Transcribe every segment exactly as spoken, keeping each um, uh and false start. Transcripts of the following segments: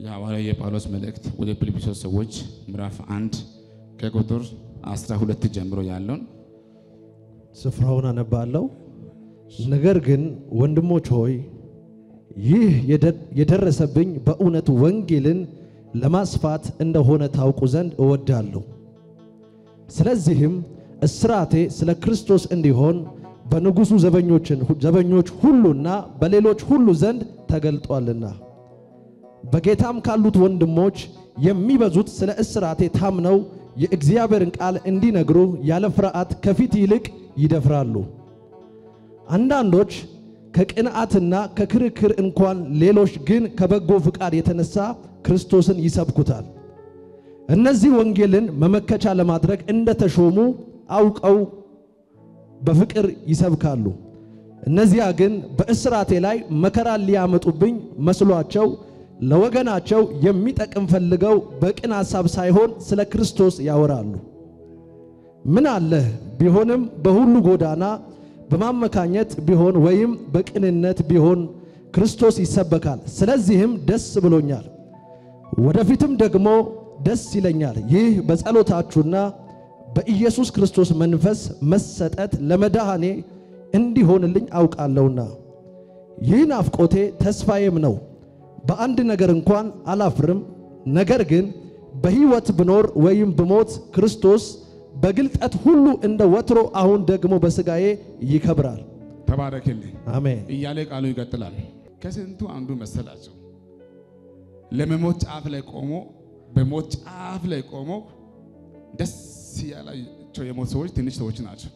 የሐዋርያው የጳውሎስ መልእክት ወደ ፊልጵስዩስ ሰዎች ምዕራፍ አንድ ከቁጥር አስራ ሁለት ጀምሮ ያለውን ስፍራውን አነባለሁ። ነገር ግን ወንድሞች ሆይ ይህ የደረሰብኝ በእውነት ወንጌልን ለማስፋት እንደሆነ ታውቁ ዘንድ እወዳለሁ። ስለዚህም እስራቴ ስለ ክርስቶስ እንዲሆን በንጉሡ ዘበኞችን ዘበኞች ሁሉና በሌሎች ሁሉ ዘንድ ተገልጧልና በጌታም ካሉት ወንድሞች የሚበዙት ስለ እስራቴ ታምነው የእግዚአብሔርን ቃል እንዲነግሩ ያለ ፍርሃት ከፊት ይልቅ ይደፍራሉ። አንዳንዶች ከቅንዓትና ከክርክር እንኳን ሌሎች ግን ከበጎ ፍቃድ የተነሳ ክርስቶስን ይሰብኩታል። እነዚህ ወንጌልን መመከቻ ለማድረግ እንደተሾሙ አውቀው በፍቅር ይሰብካሉ። እነዚያ ግን በእስራቴ ላይ መከራ ሊያመጡብኝ መስሏቸው ለወገናቸው የሚጠቅም ፈልገው በቅን ሐሳብ ሳይሆን ስለ ክርስቶስ ያወራሉ። ምን አለ ቢሆንም በሁሉ ጎዳና በማመካኘት ቢሆን ወይም በቅንነት ቢሆን ክርስቶስ ይሰበካል። ስለዚህም ደስ ብሎኛል፣ ወደፊትም ደግሞ ደስ ይለኛል። ይህ በጸሎታችሁና በኢየሱስ ክርስቶስ መንፈስ መሰጠት ለመድኃኔ እንዲሆንልኝ አውቃለሁና ይህ ናፍቆቴ ተስፋዬም ነው። በአንድ ነገር እንኳን አላፍርም። ነገር ግን በሕይወት ብኖር ወይም ብሞት ክርስቶስ በግልጠት ሁሉ እንደ ወትሮ አሁን ደግሞ በሥጋዬ ይከብራል። ተባረክልኝ አሜን እያለ ቃሉ ይቀጥላል። ከስንቱ አንዱ መሰላቸው ለመሞት ጫፍ ላይ ቆሞ በሞት ጫፍ ላይ ቆሞ ደስ ያላቸው የሞት ሰዎች ትንሽ ሰዎች ናቸው።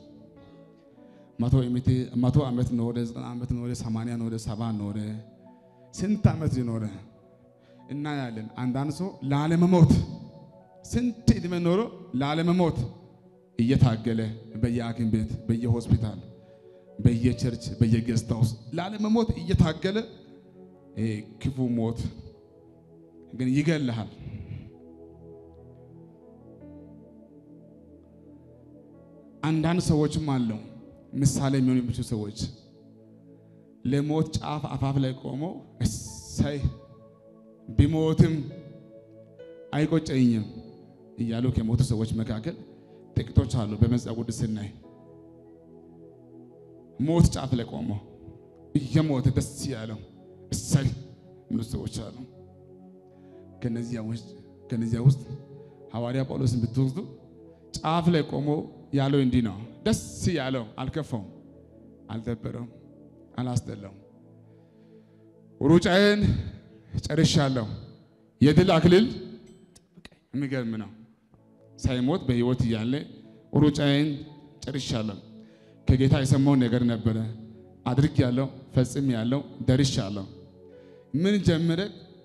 መቶ ዓመት መቶ ዓመት ኖረ፣ ዘጠና ዓመት ኖረ፣ ሰማንያ ኖረ፣ ሰባ ኖረ፣ ስንት ዓመት ኖረ እና ያለን አንዳንድ ሰው ላለመሞት ስንት ዕድሜ ኖሮ ላለመሞት እየታገለ በየሐኪም ቤት በየሆስፒታል በየቸርች በየጌስት ሃውስ ላለመሞት እየታገለ ክፉ ሞት ግን ይገለሃል። አንዳንድ ሰዎችም አለው ምሳሌ የሚሆኑ የሚችሉ ሰዎች ለሞት ጫፍ አፋፍ ላይ ቆሞ እሰይ ቢሞትም አይቆጨኝም እያሉ ከሞቱ ሰዎች መካከል ጥቂቶች አሉ። በመጽሐፍ ቅዱስ ስናይ ሞት ጫፍ ላይ ቆሞ እየሞተ ደስ ያለው እሰይ የሚሉ ሰዎች አሉ። ከነዚያ ውስጥ ከነዚያ ውስጥ ሐዋርያ ጳውሎስን ብትወስዱ ጫፍ ላይ ቆሞ ያለው እንዲህ ነው። ደስ ያለው አልከፋውም፣ አልደበረውም፣ አላስጠላውም። ሩጫዬን ጨርሻለሁ፣ የድል አክሊል የሚገርም ነው። ሳይሞት በሕይወት እያለ ሩጫዬን ጨርሻለሁ። ከጌታ የሰማው ነገር ነበረ፣ አድርጌያለሁ፣ ፈጽሜያለሁ፣ ደርሻለሁ። ምን ጀምረ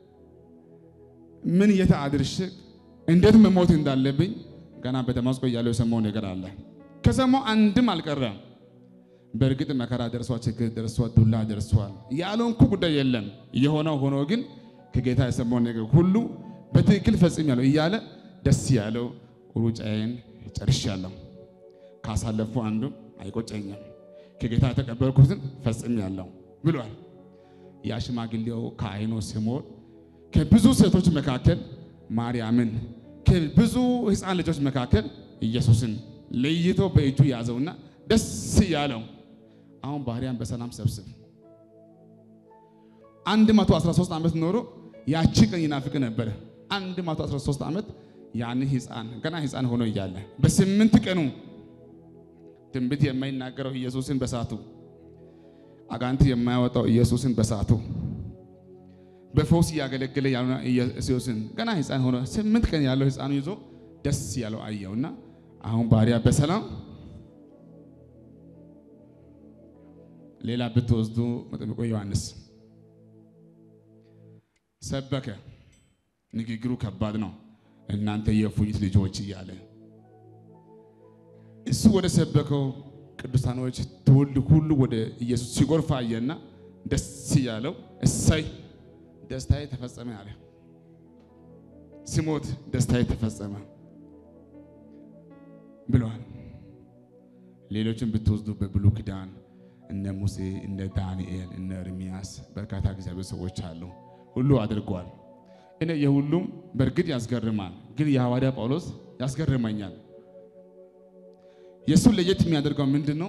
ምን የት አድርሼ እንዴት መሞት እንዳለብኝ ገና በደማስቆ እያለው የሰማው ነገር አለ። ከሰማው አንድም አልቀረም። በእርግጥ መከራ ደርሷል፣ ችግር ደርሷል፣ ዱላ ደርሷል፣ ያለውንኩ ጉዳይ የለም። የሆነው ሆኖ ግን ከጌታ የሰማው ነገር ሁሉ በትክክል ፈጽሜያለሁ እያለ ደስ ያለው ሩጫዬን ጨርሻለሁ። ካሳለፉ አንዱ አይቆጨኝም፣ ከጌታ የተቀበልኩትን ፈጽሜያለሁ ብሏል። ያ ሽማግሌው ካህኑ ስምዖን ከብዙ ሴቶች መካከል ማርያምን ከብዙ ሕፃን ልጆች መካከል ኢየሱስን ለይቶ በእጁ ያዘውና ደስ ያለው አሁን ባህሪያን በሰላም ሰብስብ አንድ መቶ አስራ ሶስት ዓመት ኖሮ ያቺ ቀን ይናፍቅ ነበር። አንድ መቶ አስራ ሶስት ዓመት ያን ሕፃን ገና ሕፃን ሆኖ እያለ በስምንት ቀኑ ትንቢት የማይናገረው ኢየሱስን በሳቱ አጋንንት የማያወጣው ኢየሱስን በሳቱ በፈውስ ያገለገለ ያለው ኢየሱስን ገና ሕፃን ሆኖ ስምንት ቀን ያለው ሕፃኑ ይዞ ደስ ያለው አየውና አሁን ባህሪያ በሰላም ሌላ ብትወስዱ መጥምቁ ዮሐንስ ሰበከ። ንግግሩ ከባድ ነው። እናንተ የእፉኝት ልጆች እያለ እሱ ወደ ሰበከው ቅዱሳኖች ትውልድ ሁሉ ወደ ኢየሱስ ሲጎርፍ አየና ደስ ያለው እሰይ ደስታዬ ተፈጸመ አለ። ሲሞት ደስታዬ ተፈጸመ ብሏል። ሌሎችን ብትወስዱ በብሉይ ኪዳን እነ ሙሴ እነ ዳንኤል እነ ኤርምያስ በርካታ እግዚአብሔር ሰዎች አሉ። ሁሉ አድርጓል። እኔ የሁሉም በርግጥ ያስገርማል ግን የሐዋርያ ጳውሎስ ያስገርመኛል የሱ ለየት የሚያደርገው ምንድነው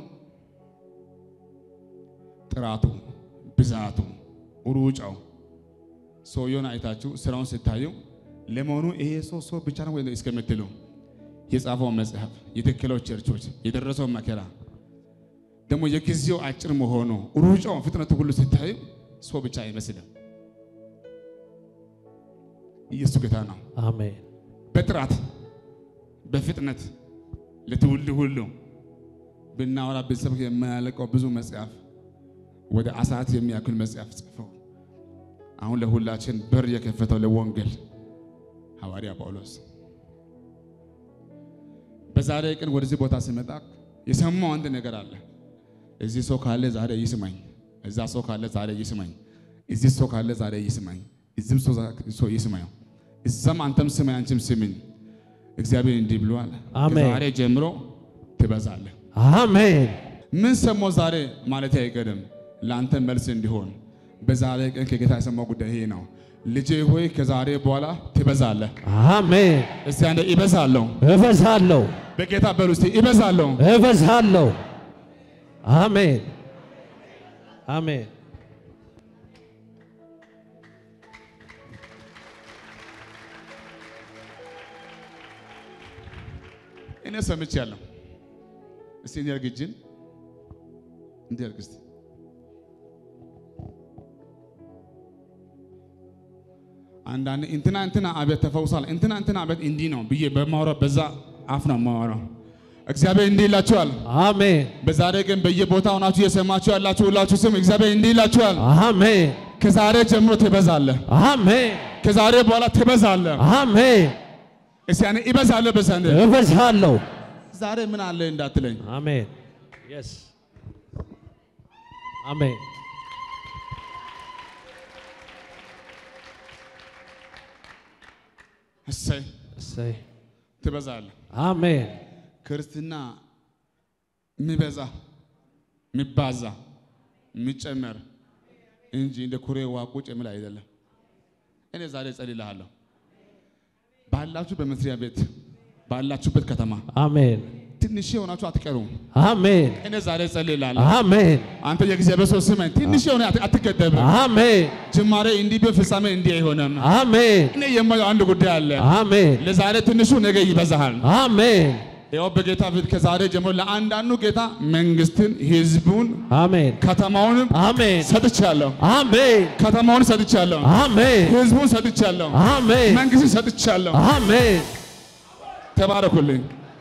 ጥራቱ ብዛቱ ሩጫው ሰውየውን አይታችሁ ስራውን ስታዩ ለመሆኑ ይሄ ሰው ሰው ብቻ ነው ወይ እስከምትሉ የጻፈው መጽሐፍ የተከለው ቸርቾች የደረሰው መከራ ደሞ የጊዜው አጭር መሆኑ ሩጫው ፍጥነቱ ሁሉ ስታዩ ሰው ብቻ አይመስልም ኢየሱስ ጌታ ነው አሜን በጥራት በፍጥነት ለትውልድ ሁሉ ብናወራ በሰብክ የማያልቀው ብዙ መጽሐፍ ወደ አሳት የሚያክል መጽሐፍ ጽፈው አሁን ለሁላችን በር የከፈተው ለወንጌል ሐዋርያ ጳውሎስ በዛሬ ቀን ወደዚህ ቦታ ሲመጣ የሰማው አንድ ነገር አለ እዚህ ሰው ካለ ዛሬ ይስማኝ እዛ ሰው ካለ ዛሬ ይስማኝ እዚህ ሰው ካለ ዛሬ ይስማኝ እዚህም ሰው ይስማኝ እዛም አንተም ስማኝ አንቺም ስሚኝ እግዚአብሔር እንዲህ ብሏል ዛሬ ጀምሮ ትበዛለህ አሜን ምን ሰማው ዛሬ ማለት አይቀርም ላንተ መልስ እንዲሆን በዛሬ ቀን ከጌታ የሰማው ጉዳይ ይሄ ነው ልጄ ሆይ ከዛሬ በኋላ ትበዛለህ አሜን እስቲ አንዴ ይበዛለሁ እበዛለሁ በጌታ በሉ እስቲ ይበዛለሁ እበዛለሁ አሜን አሜን እኔ ሰምቻለሁ እስቲ እንዲያርግጅን እንዲያርግስቲ አንዳንድ እንትና እንትና አቤት ተፈውሳል እንትና እንትና አቤት እንዲህ ነው ብዬ በማወራ በዛ አፍ ነው ማወራው እግዚአብሔር እንዲህ ይላችኋል አሜን በዛሬ ቀን በየቦታው ሆናችሁ የሰማችሁ ያላችሁ ሁላችሁ ስም እግዚአብሔር እንዲህ ይላችኋል አሜን ከዛሬ ጀምሮ ትበዛለህ አሜን ከዛሬ በኋላ ትበዛለህ አሜን እስቲ ያኔ ይበዛለህ በዛንደ እበዛለሁ ዛሬ ምን አለ እንዳትለኝ አሜን yes አሜን እሰይ እሰይ ትበዛለህ አሜን ክርስትና የሚበዛ የሚባዛ የሚጨመር እንጂ እንደ ኩሬ ዋቁ ጨምል አይደለም እኔ ዛሬ ጸልይልሃለሁ ባላችሁ በመስሪያ ቤት ባላችሁበት ከተማ አሜን ትንሽ ሆናችሁ አትቀሩም አሜን እኔ ዛሬ ጸልይልሃለሁ አሜን አንተ የእግዚአብሔር ሰው ስማኝ ትንሽ ሆነ አትከደብም አሜን ጅማሬ እንዲህ በፍጻሜ እንዲህ አይሆንም አሜን እኔ የማየው አንድ ጉዳይ አለ አሜን ለዛሬ ትንሹ ነገ ይበዛሃል አሜን ያው በጌታ ፊት ከዛሬ ጀምሮ ለአንዳንዱ ጌታ መንግስትን ህዝቡን አሜን ከተማውን አሜን ሰጥቻለሁ አሜን ከተማውን ሰጥቻለሁ አሜን ህዝቡን ሰጥቻለሁ አሜን መንግስትን ሰጥቻለሁ አሜን ተባረኩልኝ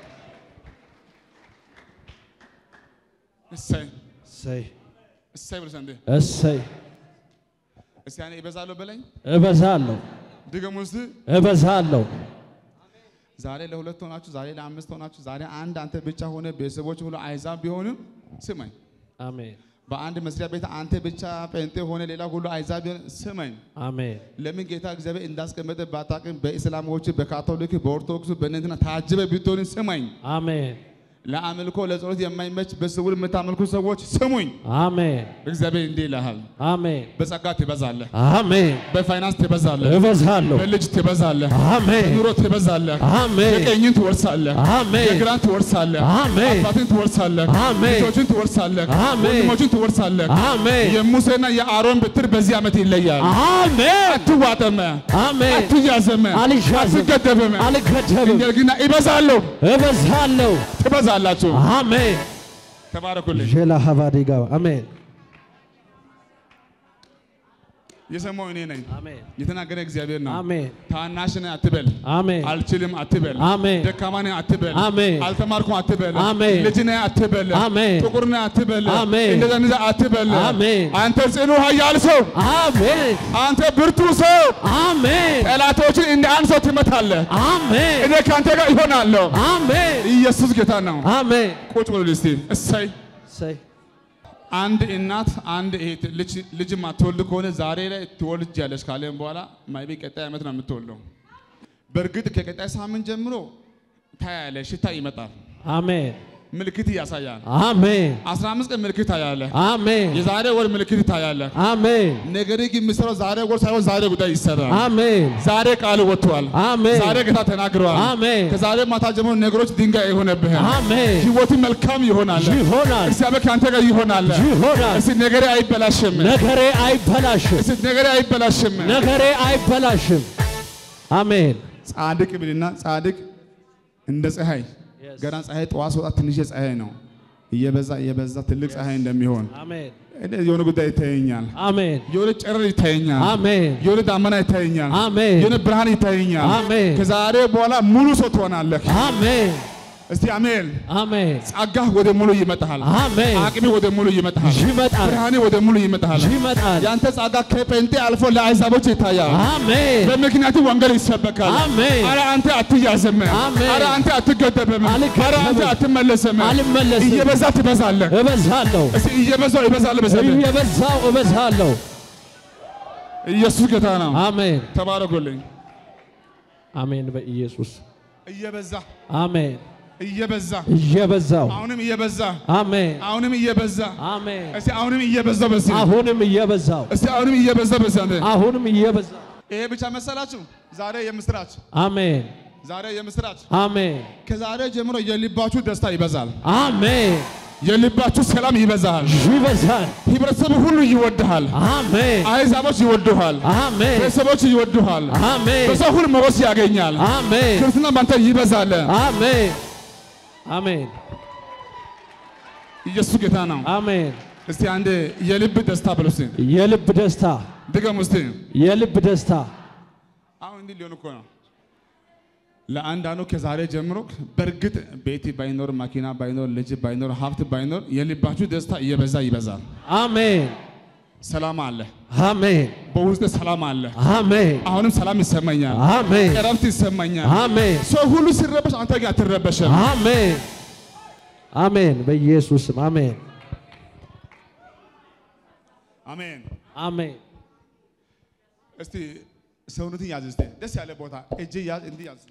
እሰይ እሰይ እሰይ ብለሰንደ እሰይ እስቲ ያኔ ይበዛለሁ በለኝ እበዛለሁ ድገሙስ እበዛለሁ ዛሬ ለሁለት ሆናችሁ ዛሬ ለአምስት ሆናችሁ ዛሬ አንድ አንተ ብቻ ሆነ ቤተሰቦች ሁሉ አይዛብ ቢሆንም ስማኝ አሜን በአንድ መስሪያ ቤት አንተ ብቻ ጴንጤ ሆነ ሌላ ሁሉ አይዛብ ቢሆን ስማኝ አሜን ለምን ጌታ እግዚአብሔር እንዳስቀመጠ ባታውቅም በእስላሞች በካቶሊክ በኦርቶዶክስ በእነንትና ታጅበ ቢሆን ስማኝ አሜን ለአምልኮ ለጸሎት የማይመች በስውር የምታመልኩ ሰዎች ስሙኝ አሜን እግዚአብሔር እንዲህ ይልሃል አሜን በጸጋ ትበዛለህ አሜን በፋይናንስ ትበዛለህ እበዛለሁ በልጅ ትበዛለህ አሜን በኑሮ ትበዛለህ አሜን የቀኝን ትወርሳለህ አሜን የግራን ትወርሳለህ አሜን አባትን ትወርሳለህ አሜን ልጆችን ትወርሳለህ አሜን ወንድሞችን ትወርሳለህ አሜን የሙሴና የአሮን በትር በዚህ ዓመት ይለያል አሜን አትዋጠም አሜን አትያዘም አትገደብም አልገደብም እንደገና ይበዛለሁ እበዛለሁ ትበዛላችሁ አሜን ተባረኩልኝ ጀላ ሐባዲጋ አሜን የሰማው እኔ ነኝ አሜን የተናገረ እግዚአብሔር ነው አሜን ታናሽ ነህ አትበል አሜን አልችልም አትበል አሜን ደካማ ነህ አትበል አሜን አልተማርኩም አትበል አሜን ልጅ ነህ አትበል አሜን ጥቁር ነህ አትበል አሜን እንደዛ እንደዛ አትበል አሜን አንተ ጽኑ ኃያል ሰው አሜን አንተ ብርቱ ሰው አሜን ጠላቶችን እንደ አንድ ሰው ትመታለህ አሜን እኔ ካንተ ጋር እሆናለሁ አሜን ኢየሱስ ጌታ ነው አሜን ቁጭ በሉ እስቲ እሰይ እሰይ አንድ እናት አንድ እህት ልጅ ልጅ ማትወልድ ከሆነ ዛሬ ላይ ትወልጃለሽ ካለን በኋላ ማይቤ ቀጣይ ዓመት ነው የምትወልደው በእርግጥ ከቀጣይ ሳምንት ጀምሮ ታያለሽ ሽታ ይመጣል አሜን ምልክት ያሳያል። አሜን። አስራ አምስት ቀን ምልክት ታያለ። አሜን። የዛሬ ወር ምልክት ታያለ። አሜን። ነገር ግን የሚሰራው ዛሬ ወር ሳይሆን ዛሬ ጉዳይ ይሰራል። አሜን። ዛሬ ቃል ወጥቷል። አሜን። ዛሬ ጌታ ተናግሯል። አሜን። ከዛሬ ማታ ጀምሮ ነገሮች ድንጋይ ይሆነብህ። አሜን። ህይወት መልካም ይሆናል። ይሆናል። እግዚአብሔር ካንተ ጋር ይሆናል። ይሆናል። እስቲ ነገሬ አይበላሽም። ነገሬ አይበላሽም። እስቲ ነገሬ አይበላሽም። ነገሬ አይበላሽም። አሜን። ጻድቅ ብልና ጻድቅ እንደ ፀሐይ ገና ፀሐይ ጠዋት ወጣ ትንሽ ፀሐይ ነው እየበዛ እየበዛ ትልቅ ፀሐይ እንደሚሆን አሜን። እኔ የሆነ ጉዳይ ይታየኛል። አሜን። የሆነ ጨረር ይታየኛል። አሜን። የሆነ ዳመና ይታየኛል። አሜን። የሆነ ብርሃን ይታየኛል። አሜን። ከዛሬ በኋላ ሙሉ ሰው ትሆናለህ። አሜን። እስቲ አሜን። አሜን። ጸጋህ ወደ ሙሉ ይመጣል። አሜን። አቅሚ ወደ ሙሉ ይመጣል። ይመጣል። ብርሃኔ ወደ ሙሉ ይመጣል። ይመጣል። ያንተ ጸጋ ከጴንጤ አልፎ ለአሕዛቦች ይታያል። አሜን። በምክንያቱ ወንጌል ይሰበካል። አሜን። አረ አንተ አትያዝም። አሜን። አረ አንተ አትገደብም። አረ አንተ አትመለስም። አልመለስም። እየበዛ ትበዛለህ። እበዛለሁ። እስቲ እየበዛው ይበዛል። በሰለ እየበዛው እበዛለሁ። ኢየሱስ ጌታ ነው። አሜን። ተባረኩልኝ። አሜን። በኢየሱስ እየበዛ አሜን። እየበዛ እየበዛው አሁንም እየበዛ አሜን። አሁንም እየበዛ አሜን። እስቲ አሁንም እየበዛ በዚህ አሁንም እየበዛው እስቲ አሁንም እየበዛ በዚህ አሁንም እየበዛው ይሄ ብቻ መሰላችሁ? ዛሬ የምስራች አሜን። ዛሬ የምስራች አሜን። ከዛሬ ጀምሮ የልባችሁ ደስታ ይበዛል። አሜን። የልባችሁ ሰላም ይበዛል። ይበዛል። ህብረተሰቡ ሁሉ ይወድሃል። አሜን። አሕዛቦች ይወዱሃል። አሜን። ቤተሰቦች ይወዱሃል። አሜን። በሰው ሁሉ ሞገስ ያገኛል። አሜን። ክርስትና ባንተ ይበዛል። አሜን። አሜን። ኢየሱስ ጌታ ነው። አሜን። እስቲ አንድ የልብ ደስታ ብሎ እስቲ የልብ ደስታ ድገም እስቲ። የልብ ደስታ አሁን እንዲህ ሊሆን እኮ ነው። ለአንዳንዱ ከዛሬ ጀምሮ በእርግጥ ቤት ባይኖር መኪና ባይኖር ልጅ ባይኖር ሀብት ባይኖር የልባችሁ ደስታ እየበዛ ይበዛል። አሜን። ሰላም አለ። አሜን። በውስጥ ሰላም አለ። አሜን። አሁንም ሰላም ይሰማኛል። አሜን። እረፍት ይሰማኛል። አሜን። ሰው ሁሉ ሲረበሽ አንተ ጋር አትረበሽም። አሜን። አሜን። በኢየሱስም አሜን። አሜን። አሜን። እስቲ ሰውነትን ያዝ። እስቲ ደስ ያለ ቦታ እጅ ያዝ። እንዲህ ያዝ።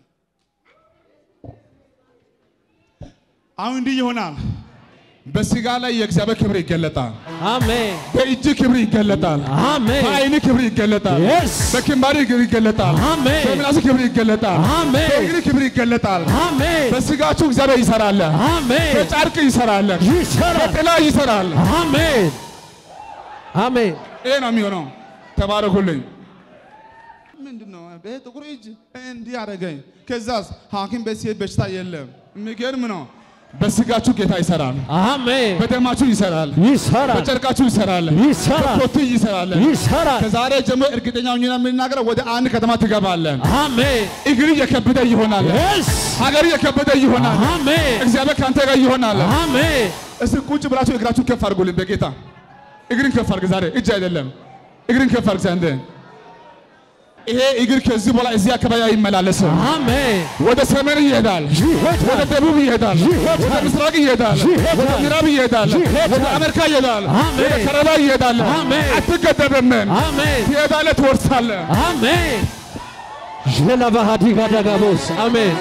አሁን እንዲህ ይሆናል። በስጋ ላይ የእግዚአብሔር ክብር ይገለጣል። አሜን። በእጅ ክብር ይገለጣል። አሜን። በዓይን ክብር ይገለጣል። Yes። በክንባሪ ክብር ይገለጣል። አሜን። በምላስ ክብር ይገለጣል። አሜን። በእግር ክብር ይገለጣል። አሜን። በስጋችሁ እግዚአብሔር ይሰራል። አሜን። በጨርቅ ይሰራል። ይሰራል። በጥላ ይሰራል። አሜን። አሜን። ይሄ ነው የሚሆነው። ተባረኩልኝ። ምንድነው በጥቁር እጅ እንዲህ አደረገኝ። ከዛስ ሐኪም ቤት ሲሄድ በሽታ የለም። የሚገርም ነው። በስጋችሁ ጌታ ይሰራል። አሜን። በደማችሁ ይሰራል። ይሰራል። በጨርቃችሁ ይሰራል። ይሰራል። በኮቱ ይሰራል። ይሰራል። ከዛሬ ጀምሮ እርግጠኛ ሆኜ ነው የምናገረው፣ ወደ አንድ ከተማ ትገባለህ። አሜን። እግር የከበደ ይሆናል። Yes። ሀገር የከበደ ይሆናል። አሜን። እግዚአብሔር ካንተ ጋር ይሆናል። አሜን። እስቲ ቁጭ ብላችሁ እግራችሁን ከፍ አድርጉልኝ። በጌታ እግርን ከፍ አድርግ። ዛሬ እጅ አይደለም፣ እግርን ከፍ አድርግ። ዘንድ ይሄ እግር ከዚህ በኋላ እዚህ አካባቢ አይመላለስም። አሜን። ወደ ሰሜን ይሄዳል፣ ወደ ደቡብ ይሄዳል፣ ወደ ምስራቅ ይሄዳል፣ ወደ ምዕራብ ይሄዳል፣ ወደ አሜሪካ ይሄዳል፣ ወደ ካናዳ ይሄዳል። አትገደብም። አሜን። ትሄዳለህ፣ ትወርሳለህ። አሜን። ጀለባሃዲ ጋዳጋቦስ አሜን።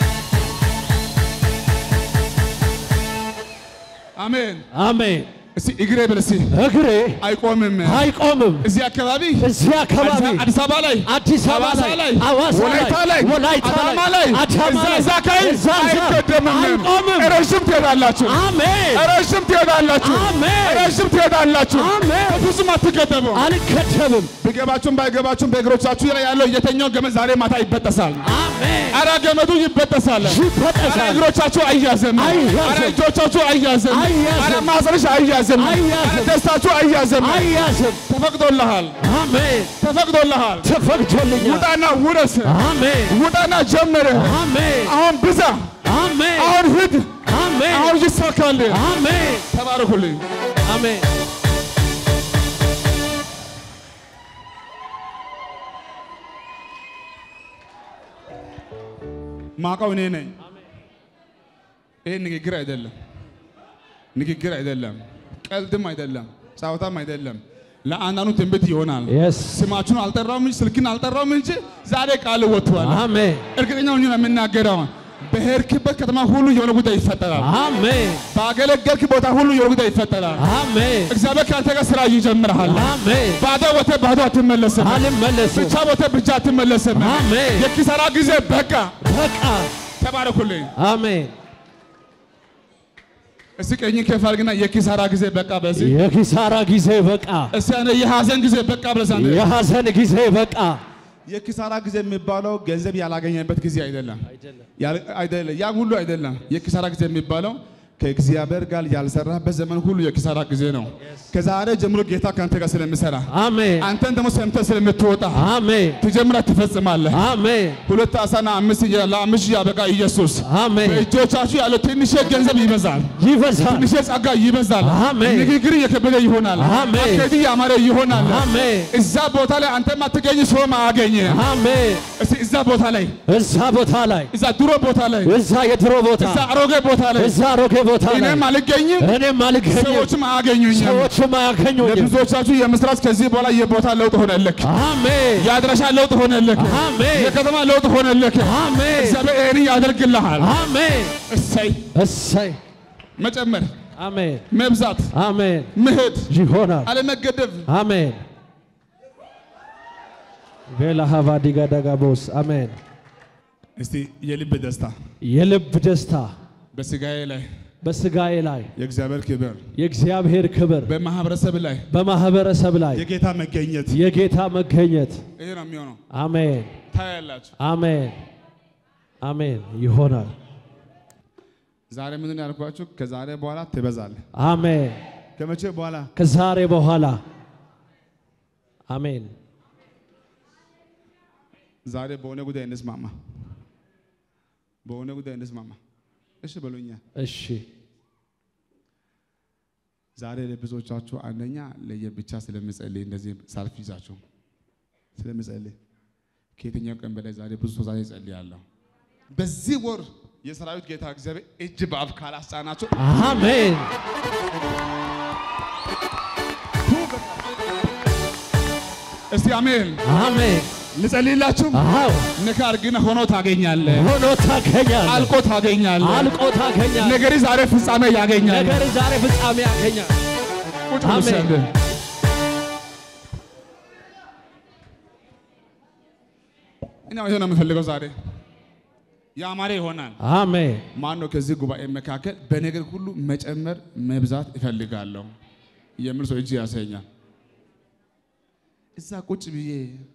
አሜን። አሜን። እስቲ እግሬ በል እስቲ እግሬ አይቆምም። አይቆምም። እዚህ አካባቢ እዚህ አካባቢ አዲስ አበባ ላይ አዲስ አበባ ላይ አዋሳ ወላይታ ላይ ወላይታ አዳማ ላይ አዳማ ላይ እዛ አካባቢ አይቀደምም። አይቆምም። ረዥም ትሄዳላችሁ። አሜን። ረዥም ትሄዳላችሁ። አሜን። ረዥም ትሄዳላችሁ። አሜን። በፍጹም አትገደቡ። አልከተብም። ቢገባችሁም ባይገባችሁም በእግሮቻችሁ ላይ ያለው የተኛው ገመድ ዛሬ ማታ ይበጠሳል። አሜን። አረ ገመዱ ይበጠሳል። ይበጠሳል። አረ እግሮቻችሁ አያዘም። አያዝም። አረ እጆቻችሁ አያዘም። አያዝም። አረ ማህፀንሽ አያዘም። አያዝም። ደስታችሁ አያዘም። አያዝም። ተፈቅዶልሃል። አሜን። ተፈቅዶልሃል። ተፈቅዶልኛል። ውጣና ውረስ። አሜን። ውጣና ጀምር። አሜን። አሁን ብዛ። አሜን። አሁን ሂድ። አሜን። አሁን ይሳካል። አሜን። ተባረኩልኝ። አሜን። ማውቀው እኔ ነኝ። ይሄ ንግግር አይደለም፣ ንግግር አይደለም፣ ቀልድም አይደለም፣ ጫወታም አይደለም። ለአንዳንዱ ትንቢት ይሆናል። Yes። ስማችሁን አልጠራውም እንጂ ስልክን አልጠራውም እንጂ ዛሬ ቃል ወጥቷል። አሜን። እርግጠኛ ሆኜ ነው የምናገረው። በሄድክበት ከተማ ሁሉ የሆነ ጉዳይ ይፈጠራል። አሜን ባገለገልክ ቦታ ሁሉ የሆነ ጉዳይ ይፈጠራል። አሜን እግዚአብሔር ካንተ ጋር ስራ ይጀምራል። አሜን ባዶ ወጥተህ ባዶ አትመለስም። አልመለስም። ብቻ ወጥተህ ብቻ አትመለስም። አሜን የኪሳራ ጊዜ በቃ በቃ። ተባረኩልኝ። አሜን። እስቲ ቀኝ ከፍ አድርግና የኪሳራ ጊዜ በቃ። በዚህ የኪሳራ ጊዜ በቃ። እስቲ አነ የሐዘን ጊዜ በቃ ብለሳንተ የሐዘን ጊዜ በቃ። የኪሳራ ጊዜ የሚባለው ገንዘብ ያላገኘበት ጊዜ አይደለም አይደለም፣ ያ ሁሉ አይደለም። የኪሳራ ጊዜ የሚባለው ከእግዚአብሔር ጋር ያልሰራበት ዘመን ሁሉ የኪሳራ ጊዜ ነው። ከዛሬ ጀምሮ ጌታ ካንተ ጋር ስለሚሰራ አሜን፣ አንተን ደግሞ ሰምተህ ስለምትወጣ አሜን፣ ትጀምራ ትፈጽማለህ። አሜን። ሁለት አሳና አምስት ለአምስት ያበቃ ኢየሱስ አሜን። በእጆቻችሁ ያለው ትንሽ ገንዘብ ይበዛል ይበዛል፣ ትንሽ ጸጋ ይበዛል። አሜን። ንግግር የከበደ ይሆናል፣ አሜን። አከዲ ያማረ ይሆናል፣ አሜን። እዛ ቦታ ላይ አንተ ማትገኝ ሰው ማገኘ አሜን። እስቲ እዛ ቦታ ላይ እዛ ቦታ ላይ እዛ ድሮ ቦታ ላይ እዛ የድሮ ቦታ እዛ አሮጌ ቦታ ላይ እዛ አሮጌ ቦታ ላይ እኔም አልገኝም እኔም አልገኝም፣ ሰዎችም አያገኙኝም። ሰዎችም አያገኙኝም። ለብዙዎቻችሁ የምስራች ከዚህ በኋላ የቦታ ለውጥ ሆነልክ። አሜን። የአድራሻ ለውጥ ሆነልክ። አሜን። የከተማ ለውጥ ሆነልክ። አሜን። እግዚአብሔር ይህን ያደርግልሃል። አሜን። እሰይ እሰይ። መጨመር፣ አሜን፣ መብዛት፣ አሜን፣ መሄድ ይሆናል፣ አለመገደብ። አሜን። ቬላ ሃቫዲጋ ዳጋቦስ አሜን። እስቲ የልብ ደስታ የልብ ደስታ በስጋዬ ላይ በስጋዬ ላይ የእግዚአብሔር ክብር የእግዚአብሔር ክብር በማህበረሰብ ላይ በማህበረሰብ ላይ የጌታ መገኘት የጌታ መገኘት ይሄ ነው የሚሆነው። አሜን። ታያላችሁ። አሜን፣ አሜን። ይሆናል። ዛሬ ምንድን ያልኳችሁ? ከዛሬ በኋላ ትበዛለህ። አሜን። ከመቼ በኋላ? ከዛሬ በኋላ። አሜን። ዛሬ በሆነ ጉዳይ እንስማማ፣ በሆነ ጉዳይ እንስማማ። እሺ በሉኛ። እሺ። ዛሬ ለብዙዎቻችሁ አንደኛ ለየብቻ ስለምጸልይ እንደዚህ ሳልፍ ይዛችሁ ስለምጸልይ ከየትኛው ቀን በላይ ዛሬ ብዙ ሰው ዛሬ ጸልያለሁ። በዚህ ወር የሰራዊት ጌታ እግዚአብሔር እጅ በአፍ ካላስጫናችሁ አሜን። እስቲ አሜን አሜን። ልጸልይላችሁ። አዎ። ንካር ግን ሆኖ ታገኛለህ፣ ሆኖ ታገኛለህ፣ አልቆ ታገኛለህ፣ አልቆ ታገኛለህ። ነገር ዛሬ ፍጻሜ ያገኛል፣ ነገር ዛሬ ፍጻሜ ያገኛል። አሜን። እኔ ይሄ ነው የምፈልገው ዛሬ ያማረ ይሆናል። አሜን። ማን ነው ከዚህ ጉባኤ መካከል በነገር ሁሉ መጨመር መብዛት እፈልጋለሁ የሚል ሰው እጅ ያሳየኛል። እዛ ቁጭ ብዬ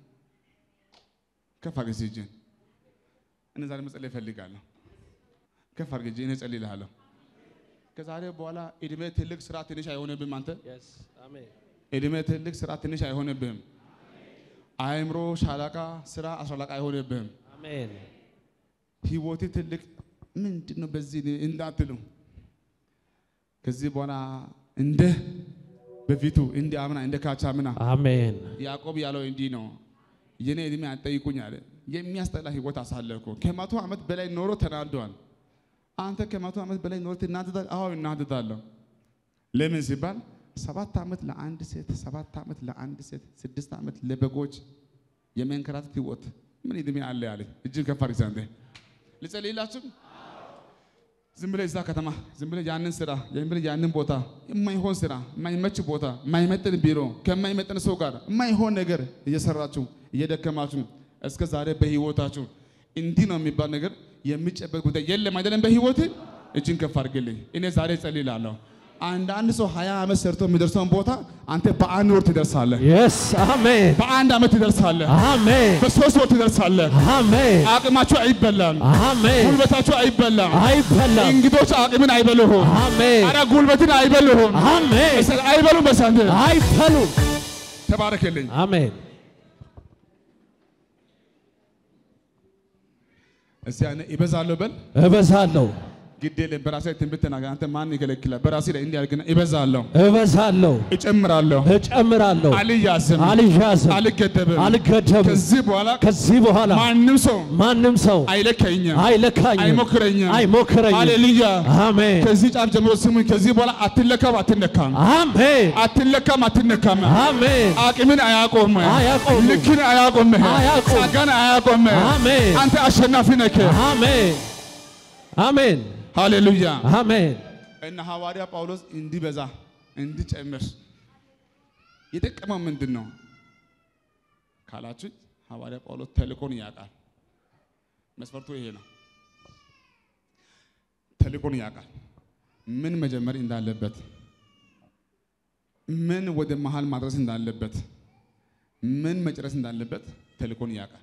ከፍ አድርገህ እጅን እኔ ዛሬ መጸለይ እፈልጋለሁ። ከፍ አድርገህ እኔ እጸልይልሃለሁ። ከዛሬ በኋላ እድሜ ትልቅ ስራ ትንሽ አይሆንብህም። አንተ እድሜ ትልቅ ስራ ትንሽ አይሆንብህም። አእምሮ ሻለቃ ስራ አስራ አለቃ አይሆንብህም። አሜን። ህይወቴ ትልቅ ምንድነው በዚህ እንዳትሉ ከዚህ በኋላ እንደ በፊቱ እንደ አምና እንደ ካቻምና አሜን። ያዕቆብ ያለው እንዲህ ነው፣ የኔ እድሜ አትጠይቁኝ አለ። የሚያስጠላ ህይወት አሳለፍኩ። ከመቶ ዓመት በላይ ኖሮ ተናዷል። አንተ ከመቶ ዓመት በላይ ኖሮ ትናደዳል? አዎ እናደዳለሁ። ለምን ሲባል ሰባት ዓመት ለአንድ ሴት ሰባት ዓመት ለአንድ ሴት ስድስት ዓመት ለበጎች የመንከራተት ህይወት ምን እድሜ አለ ያለ እጅን ከፍ አድርግ ዘንድ ልጸልይላችሁ። ዝም ብለህ እዛ ከተማ ዝም ብለህ ያንን ስራ ዝም ብለህ ያንን ቦታ የማይሆን ስራ የማይመች ቦታ የማይመጥን ቢሮ ከማይመጥን ሰው ጋር የማይሆን ነገር እየሰራችሁ እየደከማችሁ እስከ ዛሬ በህይወታችሁ እንዲህ ነው የሚባል ነገር የሚጨበጥ ጉዳይ የለም አይደለም። በህይወት እጅን ከፍ አድርግልኝ። እኔ ዛሬ እጸልይላለሁ። አንዳንድ ሰው ሀያ ዓመት ሰርቶ የሚደርሰውን ቦታ አንተ በአንድ ወር ትደርሳለህ። yes አሜን። በአንድ ዓመት ትደርሳለህ። አሜን። በሶስት ወር ትደርሳለህ። አሜን። አቅማችሁ አይበላም። አሜን። ጉልበታችሁ አይበላም። አይበላም። እንግዶች አቅምን አይበሉም። አሜን። አረ ጉልበትን አይበሉም። አሜን። አይበሉም። በሳንተ አይበሉም። ተባረክልኝ። አሜን። እስቲ አነ ይበዛለሁ በል። እበዛለሁ። ግዴለ በራሴ ትንቢት ተናገር። አንተ ማን ይከለክላል? በራሴ ላይ እንዲያርግና ይበዛለሁ፣ እበዛለሁ፣ እጨምራለሁ፣ እጨምራለሁ፣ አልያዝም፣ አልያዝም፣ አልገደብም፣ አልገደብም። ከዚህ በኋላ ከዚህ በኋላ ማንም ሰው ማንም ሰው አይለካኝም፣ አይለካኝም፣ አይሞክረኝም፣ አይሞክረኝም። ሃሌሉያ አሜን። ከዚህ ጫፍ ጀምሮ ስሙኝ። ከዚህ በኋላ አትለካም፣ አትነካም። አሜን። አትለካም፣ አትነካም። አሜን። አቅምን አያቆም፣ አያቆም፣ ልክን አያቆም፣ አያቆም፣ ጸጋን አያቆም። አሜን። አንተ አሸናፊ ነህ። አሜን። አሜን ሃሌሉያ አሜን እና ሐዋርያ ጳውሎስ እንዲበዛ እንዲጨምር የጠቀመው ምንድነው ካላችሁ ሐዋርያ ጳውሎስ ተልኮን ያውቃል መስፈርቱ ይሄ ነው ተልኮን ያውቃል ምን መጀመር እንዳለበት ምን ወደ መሃል ማድረስ እንዳለበት ምን መጨረስ እንዳለበት ተልኮን ያውቃል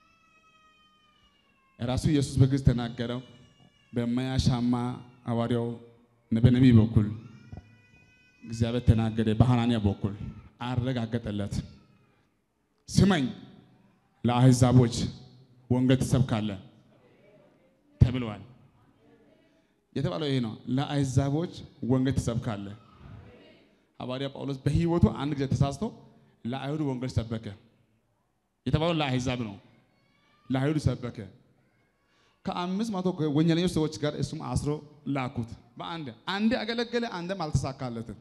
ራሱ ኢየሱስ በግልጽ ተናገረው በማያሻማ ሐዋርያው በነቢይ በኩል እግዚአብሔር ተናገረ በሐናንያ በኩል አረጋገጠለት ስማኝ ለአሕዛቦች ወንጌል ትሰብካለህ ተብሏል የተባለው ይሄ ነው ለአሕዛቦች ወንጌል ትሰብካለህ ሐዋርያ ጳውሎስ በህይወቱ አንድ ጊዜ ተሳስቶ ለአይሁድ ወንጌል ሰበከ የተባለው ለአሕዛብ ነው ለአይሁድ ሰበከ ከአምስት መቶ ወንጀለኞች ሰዎች ጋር እሱም አስሮ ላኩት በአንድ አንድ አገለገለ አንድም አልተሳካለትም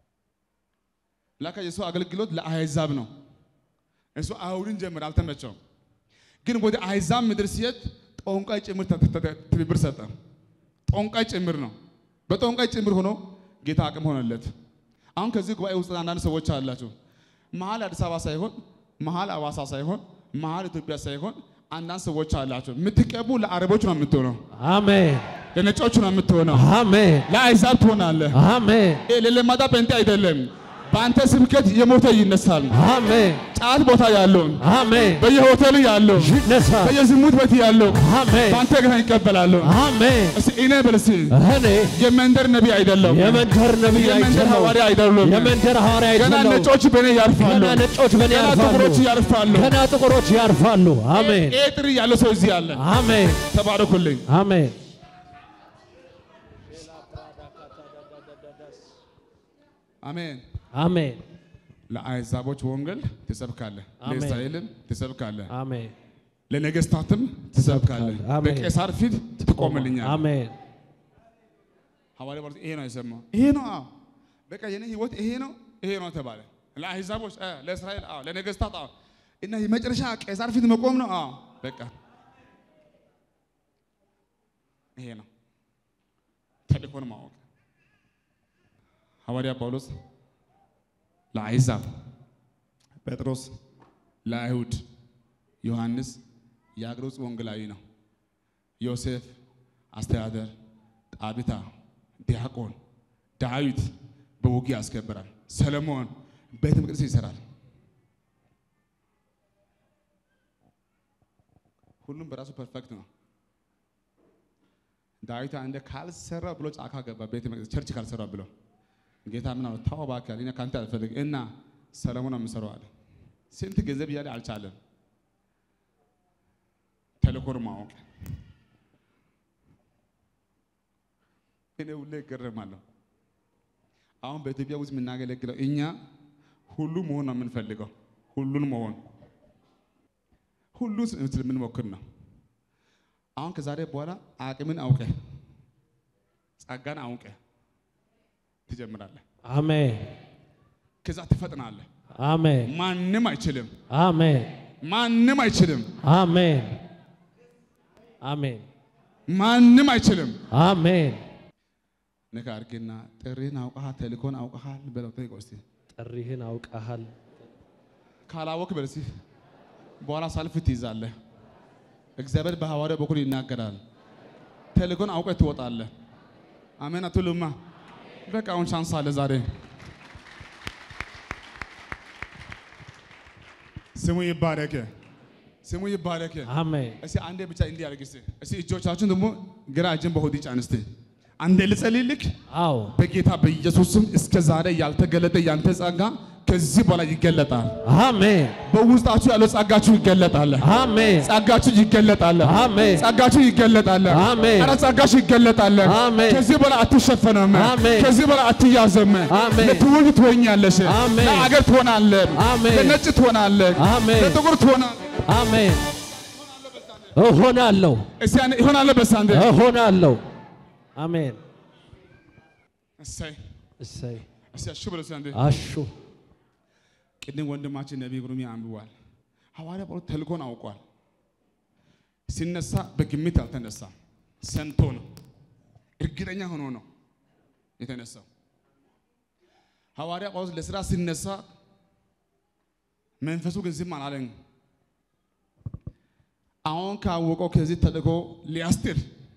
ለካ የሱ አገልግሎት ለአሕዛብ ነው እሱ አይሁድን ጀመረ አልተመቸውም ግን ወደ አሕዛብ ምድር ሲሄድ ጦንቃይ ጭምር ትብብር ሰጠ ጦንቃይ ጭምር ነው በጦንቃይ ጭምር ሆኖ ጌታ አቅም ሆነለት አሁን ከዚህ ጉባኤ ውስጥ አንዳንድ ሰዎች አላችሁ መሃል አዲስ አበባ ሳይሆን መሃል አዋሳ ሳይሆን መሃል ኢትዮጵያ ሳይሆን አንዳንድ ሰዎች አላችሁ የምትቀቡ ለአረቦች ነው የምትሆነው አሜን ለነጮች ነው የምትሆነው አሜን ለአሕዛብ ትሆናለህ አሜን ለለማዳ ጴንጤ አይደለም በአንተ ስብከት የሞተ ይነሳል አሜን ጫት ቦታ ያለው አሜን በየሆቴሉ ያለው ይነሳል በየዝሙት ቤት ያለው አሜን በአንተ ግን ይቀበላሉ አሜን እስኪ እኔ በልሲ እኔ የመንደር ነብይ አይደለም የመንደር ነብይ አይደለም የመንደር ሐዋርያ አይደለም የመንደር ሐዋርያ አይደለም ገና ነጮች በኔ ያርፋሉ ገና ነጮች በኔ ያርፋሉ ገና ጥቁሮች ያርፋሉ ገና ጥቁሮች ያርፋሉ አሜን ኤጥሪ ያለው ሰው እዚህ አለ አሜን ተባረኩልኝ አሜን አሜን አሜን ለአሕዛቦች ወንጌል ትሰብካለህ ለእስራኤልም ትሰብካለህ አሜን ለነገስታትም ትሰብካለህ በቄሳር ፊት ትቆምልኛለህ አሜን ሐዋርያው ጳውሎስ ይሄ ነው የሰማው ይሄ ነው አዎ በቃ የኔ ህይወት ይሄ ነው ይሄ ነው ተባለ ለአሕዛቦች ለእስራኤል አዎ ለነገስታት አዎ እና የመጨረሻ ቄሳር ፊት መቆም ነው አዎ በቃ ይሄ ነው ተልእኮን ማወቅ ሐዋርያው ጳውሎስ ለአሕዛብ ጴጥሮስ ለአይሁድ ዮሐንስ የአገሮች ወንጌላዊ ነው ዮሴፍ አስተዳደር ጣቢታ ዲያቆን ዳዊት በውጊያ ያስከብራል ሰለሞን ቤተ መቅደስ ይሰራል ሁሉም በራሱ ፐርፌክት ነው ዳዊት አንደ ካልሰራ ብሎ ጫካ ገባ ቤተ መቅደስ ቸርች ካልሰራ ብሎ ጌታ ምን አለ ታው ባካል እኔ ካንተ አልፈልግ እና ሰለሞን አምሰራው አለ ስንት ገንዘብ ያለ አልቻለም ተልኮን ማወቅ እኔ ሁሌ ገረማለሁ አሁን በኢትዮጵያ ውስጥ የምናገለግለው እኛ ሁሉ መሆን ነው የምንፈልገው ሁሉን መሆን ሁሉ ስለምንሞክር ነው አሁን ከዛሬ በኋላ አቅምን አውቀ ጸጋን አውቀ ትጀምራለህ አሜን ከዛ ትፈጥናለህ አሜን ማንንም አይችልም አሜን ማንንም አይችልም አሜን አሜን ማንንም አይችልም አሜን ነካርግና ጥሪህን አውቀሃል ተልእኮን አውቀሃል በለው ተይቆስቲ ጥሪህን አውቀሃል ካላወቅ በልሲ በኋላ ሳልፍ ትይዛለህ እግዚአብሔር በሐዋርያው በኩል ይናገራል ተልእኮን አውቀህ ትወጣለህ አሜን አትሉማ በቃ አሁን ቻንስ አለ ዛሬ ስሙ ይባረክ ስሙ ይባረክ አሜን እሺ አንዴ ብቻ እንዲህ አድርግስ እሺ እጆቻችሁን ደግሞ ግራ እጅን በሆድ ጫንስት አንዴ ልጸልይልክ አዎ በጌታ በኢየሱስ ስም እስከ ዛሬ ያልተገለጠ ያንተ ጸጋ ከዚህ በኋላ ይገለጣል አሜን በውስጣችሁ ያለው ጸጋችሁ ይገለጣል አሜን ጸጋችሁ ይገለጣል አሜን ጸጋችሁ ይገለጣል አሜን አረ ጸጋችሁ ይገለጣል አሜን ከዚህ በኋላ አትሸፈነም ከዚህ በኋላ አትያዘም ለትውልድ ትሆኛለሽ ለአገር ትሆናለህ ለነጭ ትሆናለህ ለጥቁር ትሆናለህ አሜን እሆናለሁ እሲያን እሆናለሁ በሳንዴ እሆናለሁ አሜን እሰይ እሰይ እሰይ አሹ ብለው ሳንዴ አሹ ቅድም ወንድማችን ነብይ ግሩሚ አንብዋል ሐዋርያው ጳውሎስ ተልኮን አውቋል ሲነሳ በግምት አልተነሳም ሰምቶ ነው እርግጠኛ ሆኖ ነው የተነሳው። ሐዋርያ ጳውሎስ ለሥራ ሲነሳ መንፈሱ ግን ዝም አላለም። አሁን ካወቀው ከዚህ ተልእኮ ሊያስጥል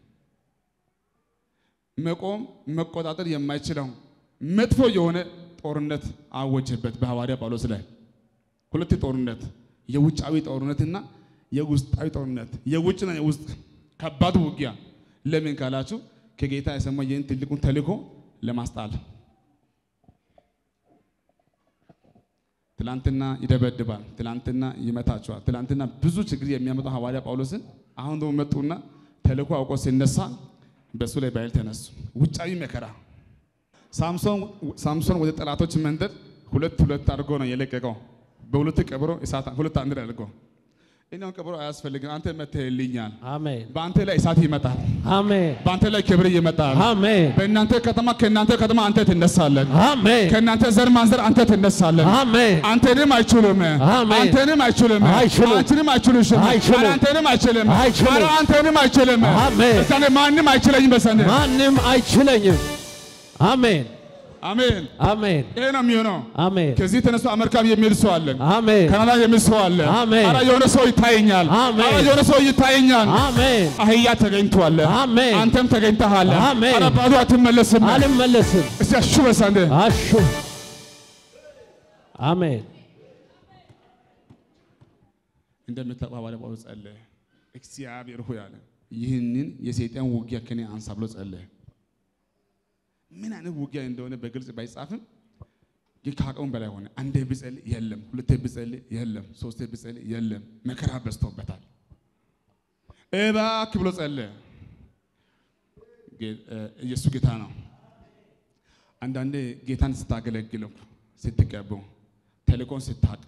መቆም መቆጣጠር የማይችለው መጥፎ የሆነ ጦርነት አወጀበት በሐዋርያ ጳውሎስ ላይ። ሁለት ጦርነት፣ የውጫዊ ጦርነትና የውስጣዊ ጦርነት፣ የውጭና የውስጥ ከባድ ውጊያ። ለምን ካላችሁ ከጌታ የሰማው ይህን ትልቁን ተልእኮ ለማስጣል። ትላንትና ይደበድባል፣ ትላንትና ይመታቸዋል፣ ትላንትና ብዙ ችግር የሚያመጣው ሐዋርያ ጳውሎስን አሁን ደግሞ መጡና ተልእኮ አውቆ ሲነሳ በሱ ላይ ባይል ተነሱ። ውጫዊ መከራ። ሳምሶን ሳምሶን ወደ ጠላቶች መንደር ሁለት ሁለት አድርጎ ነው የለቀቀው። በሁለት ቀብሮ እሳት ሁለት አንድ አድርጎ እኛው ቀብሮ አያስፈልግም። አንተ መተህልኛል። አሜን። በአንተ ላይ እሳት ይመጣል። አሜን። በአንተ ላይ ክብር ይመጣል። አሜን። በእናንተ ከተማ ከእናንተ ከተማ አንተ ትነሳለህ። አሜን። ከእናንተ ዘር ማንዘር አንተ ትነሳለህ። አሜን። አንተንም አይችሉም። አሜን። አንተንም አይችሉም። አይችሉም። አንተንም አይችሉም። አይችሉም። አንተንም አይችልም። አይችሉም። አንተንም አይችልም። አሜን። በሰኔ ማንም አይችለኝም። በሰኔ ማንም አይችለኝም። አሜን። አሜን። አሜን። ይሄ ነው የሚሆነው። አሜን። ከዚህ ተነስቶ አሜሪካ የሚሄድ ሰው አለ። አሜን። ካናዳ የሚሄድ ሰው አለ። አሜን። አረ የሆነ ሰው ይታየኛል። አሜን። አረ የሆነ ሰው ይታየኛል። አሜን። አህያ ተገኝቷል። አሜን። አንተም ተገኝተሃል። አሜን። አረ ባዶ አትመለስም። አልመለስም። እስቲ አሹ በሳንደ አሹ። አሜን። እንደምታውቀው ሐዋርያ ጳውሎስ ጸለየ። እግዚአብሔር ሆይ አለ ይህንን የሰይጣን ውጊያ ከኔ አንሳ ብሎ ጸለየ። ምን አይነት ውጊያ እንደሆነ በግልጽ ባይጻፍም ከአቅሙ በላይ ሆነ። አንዴ ቢጸልይ የለም፣ ሁለቴ ቢጸልይ የለም፣ ሶስቴ ቢጸልይ የለም። መከራ በዝቶበታል። እባክህ ብሎ ጸለየ። ኢየሱስ ጌታ ነው። አንዳንዴ ጌታን ስታገለግሉ ስትቀቡ ተልእኮን ስታውቅ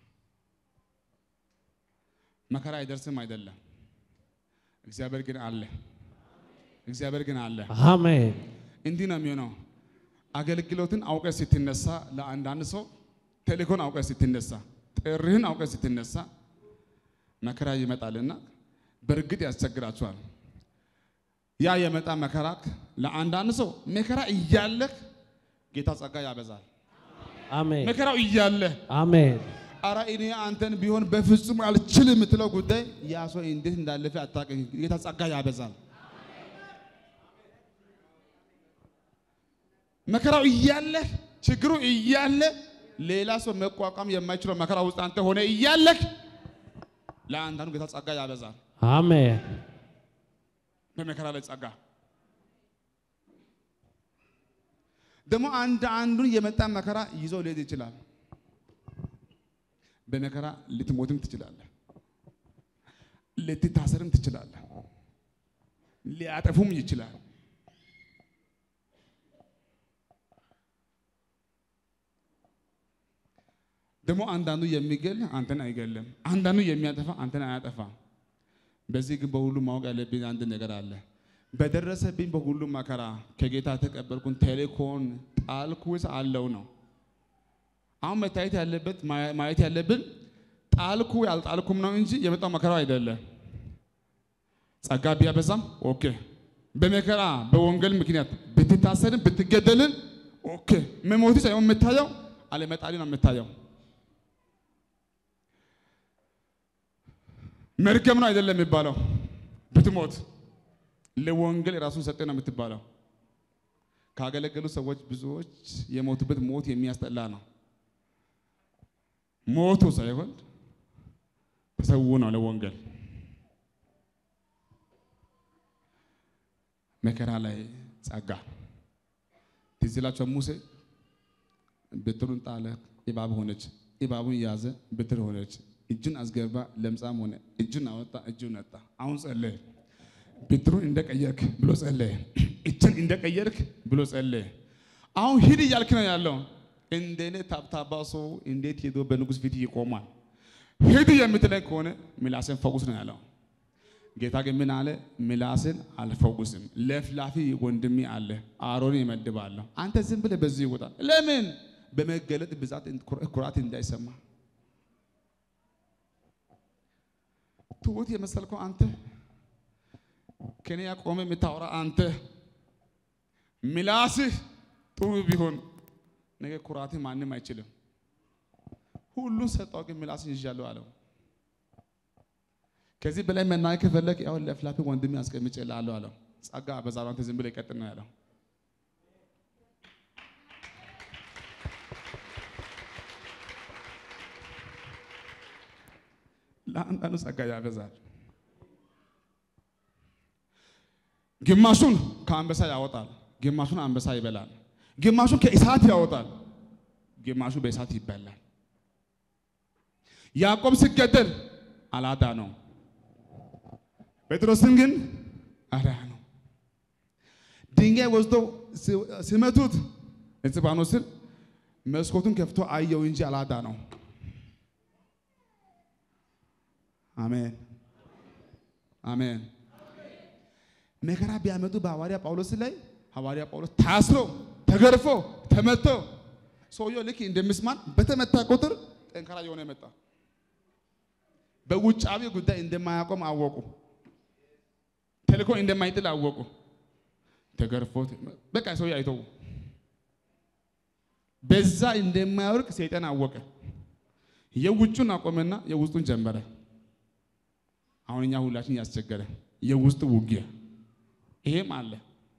መከራ አይደርስም አይደለም። እግዚአብሔር ግን አለ። እግዚአብሔር ግን አለ። አሜን። እንዲህ ነው የሚሆነው። አገልግሎትን አውቀህ ስትነሳ ለአንዳንድ ሰው ተልእኮን አውቀህ ስትነሳ ጥሪህን አውቀህ ስትነሳ መከራ ይመጣልና በእርግጥ ያስቸግራቸዋል። ያ የመጣ መከራ ለአንዳንድ ሰው መከራ እያለህ ጌታ ጸጋ ያበዛል። አሜን። መከራው እያለ አሜን። አራ እኔ አንተን ቢሆን በፍጹም አልችልም የምትለው ጉዳይ ያ ሰው እንዴት እንዳለፈ አታውቅም። ጌታ ጸጋ ያበዛል። መከራው እያለ ችግሩ እያለ ሌላ ሰው መቋቋም የማይችለው መከራ ውስጥ አንተ ሆነ እያለ ለአንዳንዱ ጌታ ጸጋ ያበዛል። አሜን። በመከራ ላይ ጸጋ ደግሞ አንድ አንዱን የመጣ መከራ ይዞ ሊሄድ ይችላል። በመከራ ልትሞትም ትችላለህ፣ ልትታሰርም ትችላለህ፣ ሊያጠፉም ይችላል። ደግሞ አንዳንዱ የሚገል አንተን አይገልም፣ አንዳንዱ የሚያጠፋ አንተን አያጠፋም። በዚህ ግን በሁሉ ማወቅ ያለብኝ አንድ ነገር አለ። በደረሰብኝ በሁሉ መከራ ከጌታ ተቀበልኩን ተልእኮን ጣልኩስ አለው ነው። አሁን መታየት ያለበት ማየት ያለብን ጣልኩ ያልጣልኩም ነው እንጂ የመጣው መከራው አይደለም። ጸጋ ቢያበዛም ኦኬ፣ በመከራ በወንጌል ምክንያት ብትታሰርም ብትገደልም ኦኬ። መሞት ሳይሆን የምታየው አለመጣሊ ነው የምታየው። መርገም ነው አይደለም የሚባለው። ብትሞት ለወንጌል ራሱን ሰጠ ነው የምትባለው። ካገለገሉ ሰዎች ብዙዎች የሞቱበት ሞት የሚያስጠላ ነው። ሞቱ ሳይሆን ተሰው ነው ለወንጌል። መከራ ላይ ጸጋ ትዝ ይላችኋል። ሙሴ በትሩን ጣለ፣ እባብ ሆነች። እባቡን ያዘ፣ በትር ሆነች። እጁን አስገባ፣ ለምጻም ሆነ። እጁን አወጣ፣ እጁን ነጣ። አሁን ጸለየ። በትሩን እንደቀየርክ ብሎ ጸለየ። እጁን እንደቀየርክ ብሎ ጸለየ። አሁን ሂድ እያልክ ነው ያለው። እንደኔ ታብታባ ሰው እንዴት ሄዶ በንጉስ ፊት ይቆማል? ሂድ የምትለኝ ከሆነ ምላስን ፈውስ ነው ያለው። ጌታ ግን ምን አለ? ምላስን አልፈውስም፣ ለፍላፊ ወንድሜ አለ አሮን ይመድባለሁ። አንተ ዝም ብለህ በዚህ ይወጣ። ለምን? በመገለጥ ብዛት ኩራት እንዳይሰማ። ትሁት የመሰልከው አንተ ከኔ ያቆመ የምታወራ አንተ ምላስህ ጥሩ ቢሆን ነገ ኩራት ማንም አይችልም ሁሉን ሰጣው ግን ምላስን ይዣለሁ አለው ከዚህ በላይ መናገር ከፈለክ ያው ለፍላፊ ወንድም ያስቀምጨላለሁ አለው ጻጋ በዛራን ተዝም ብለ ይቀጥል ነው ያለው ለአንዳንዱ ጻጋ ያበዛል ግማሹን ከአንበሳ ያወጣል ግማሹን አንበሳ ይበላል ግማሹን ከእሳት ያወጣል ግማሹ በእሳት ይበላል ያዕቆብ ሲገደል አላዳነው ጴጥሮስን ግን አዳነው ድንጋይ ወስዶ ሲመቱት እስጢፋኖስን መስኮቱን ከፍቶ አየው እንጂ አላዳነው አሜን አሜን መከራ ቢያመጡ በሐዋርያ ጳውሎስ ላይ ሐዋርያ ጳውሎስ ታስሮ ተገርፎ ተመቶ ሰውየው ልክ እንደምስማን በተመታ ቁጥር ጠንካራ የሆነ መጣ በውጫዊ ጉዳይ እንደማያቆም አወቁ ተልኮ እንደማይጥል አወቁ ተገርፎት በቃ ሰውየው አይተው በዛ እንደማያወርቅ ሰይጣን አወቀ የውጩን አቆመና የውስጡን ጀመረ አሁንኛ ሁላችን ያስቸገረ የውስጡ ውጊያ ይሄም አለ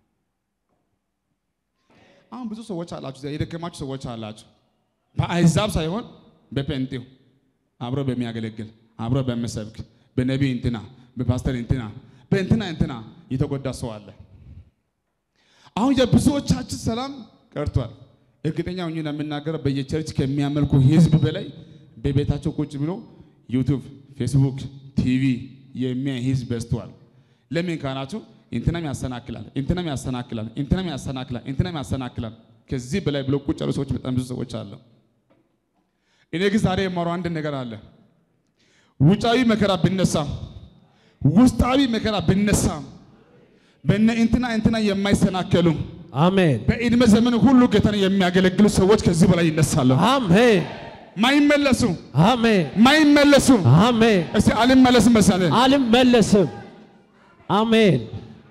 አሁን ብዙ ሰዎች አላችሁ የደከማችሁ ሰዎች አላችሁ በአይዛብ ሳይሆን በጴንጤው አብሮ በሚያገለግል አብሮ በመሰብክ በነቢይ እንትና በፓስተር እንትና በእንትና እንትና የተጎዳ ሰው አለ አሁን የብዙዎቻችን ሰላም ቀርቷል እርግጠኛ ሆኜ ለምናገረው በየቸርች ከሚያመልኩ ህዝብ በላይ በቤታቸው ቁጭ ብሎ ዩቲዩብ ፌስቡክ ቲቪ የሚያይ ህዝብ በዝቷል ለምን ካናችሁ እንትናም ያሰናክላል እንትናም ያሰናክላል እንትናም ያሰናክላል እንትናም ያሰናክላል ከዚህ በላይ ብሎ ቁጭ ያሉ ሰዎች በጣም ብዙ ሰዎች አሉ እኔ ግን ዛሬ የማወራው አንድ ነገር አለ ውጫዊ መከራ ቢነሳ ውስጣዊ መከራ ቢነሳ በእነ እንትና እንትና የማይሰናከሉ አሜን በእድሜ ዘመን ሁሉ ጌታን የሚያገለግሉ ሰዎች ከዚህ በላይ ይነሳሉ አሜን ማይመለሱ አሜን ማይመለሱ አሜን እስቲ አልመለስም መሰለ አልመለስም አሜን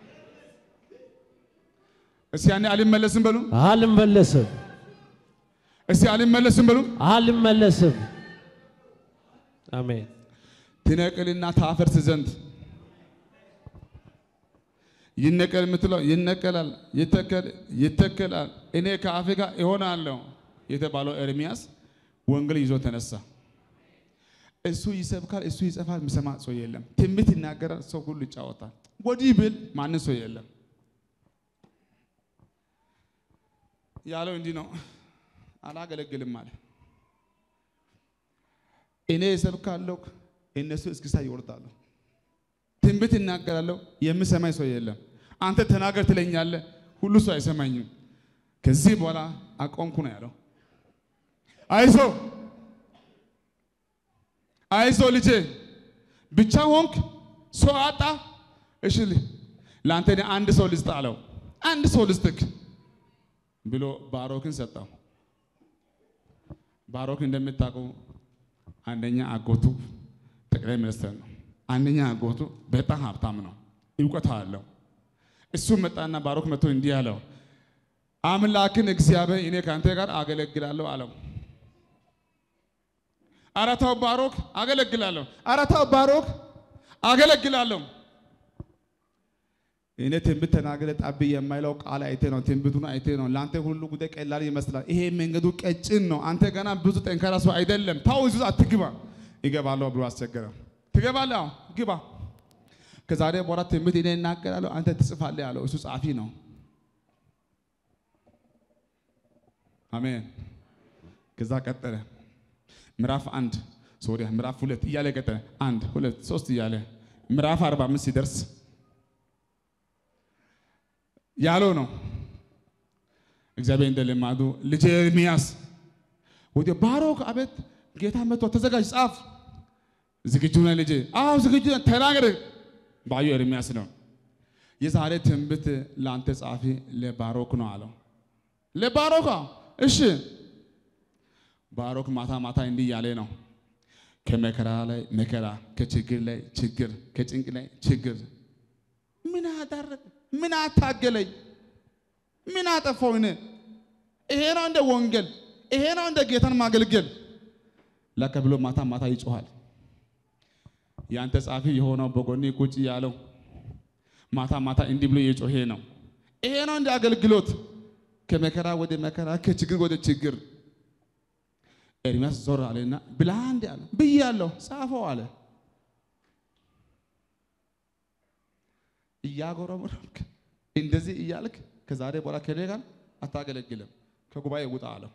እስቲ ያኔ አልመለስም በሉ አልመለስም እስቲ አልመለስም በሉ አልመለስም አሜን ትነቅልና ታፈርስ ዘንድ ይነቀል ምትለው ይነቀላል ይተከል ይተከላል እኔ ከአፍሪካ ይሆናለሁ የተባለው ኤርሚያስ ወንጌል ይዞ ተነሳ እሱ ይሰብካል እሱ ይጽፋል ምሰማ ሰው የለም ትንቢት ይናገራል ሰው ሁሉ ይጫወታል ወዲህ ብል ማንን ሰው የለም ያለው እንዲህ ነው አላገለግልም ማለት እኔ ይሰብካለሁ እነሱ እስኪሳ ይወርዳሉ ትንቢት ይናገራለሁ የምሰማኝ ሰው የለም አንተ ተናገር ትለኛለህ ሁሉ ሰው አይሰማኝም ከዚህ በኋላ አቆምኩ ነው ያለው አይዞ አይዞ ልጄ ብቻ ሆንክ ሰው አጣ እሺ ላንተ አንድ ሰው ልስጣለው አንድ ሰው ልስጥክ ብሎ ባሮክን ሰጣው ባሮክ እንደምታውቁ አንደኛ አጎቱ ጠቅላይ ሚኒስትር ነው አንደኛ አጎቱ በጣም ሀብታም ነው ዕውቀት አለው እሱ መጣና ባሮክ መጥቶ እንዲህ አለው አምላክን እግዚአብሔር እኔ ካንተ ጋር አገለግላለሁ አለው አራታው ባሮክ አገለግላለሁ አራታው ባሮክ አገለግላለሁ እኔ ትንቢት ተናገረ ጣብ የማይለው ቃል አይቴ ነው ትንቢቱን አይቴ ነው ላንተ ሁሉ ጉዳይ ቀላል ይመስላል ይሄ መንገዱ ቀጭን ነው አንተ ገና ብዙ ጠንካራ ሰው አይደለም ታው እዚህ አትግባ ይገባለው ብሎ አስቸገረው ትገባለው ግባ ከዛሬ በኋላ ትንቢት እኔ እናገራለሁ አንተ ትጽፋለህ ያለው እሱ ጻፊ ነው አሜን ከዛ ቀጠለ ምዕራፍ አንድ ሶሪያ ምዕራፍ ሁለት እያለ ቀጠለ አንድ ሁለት ሶስት እያለ ምዕራፍ አርባ አምስት ሲደርስ ያለው ነው እግዚአብሔር እንደለማዱ ልጄ ኤርሚያስ ወደ ባሮክ አቤት ጌታ መጥቶ ተዘጋጅ ጻፍ ዝግጁ ነህ ልጄ አዎ ዝግጁ ነህ ተናገር ባዩ ኤርሚያስ ነው የዛሬ ትንቢት ላንተ ጻፊ ለባሮክ ነው አለው ለባሮክ እሺ ባሮክ ማታ ማታ እንዲህ ያለ ነው ከመከራ ላይ መከራ ከችግር ላይ ችግር ከጭንቅ ላይ ችግር ምን አዳረግ ምን አታገለኝ ምን አጠፋው እኔ ይሄ ነው እንደ ወንጌል ይሄ ነው እንደ ጌታን ማገልገል ለከብሎ ማታ ማታ ይጮሃል ያንተ ጻፊ የሆነው በጎኔ ቁጭ ያለው ማታ ማታ እንዲህ ብሎ እየጮሄ ነው ይሄ ነው እንደ አገልግሎት ከመከራ ወደ መከራ ከችግር ወደ ችግር ኤርሚያስ ዞር አለና ብላንድ ያለ ብያለሁ ጻፈው አለ እያጎረመረምክ እንደዚህ እያልክ ከዛሬ በኋላ ከኔ ጋር አታገለግልም ከጉባኤ ውጣ አለው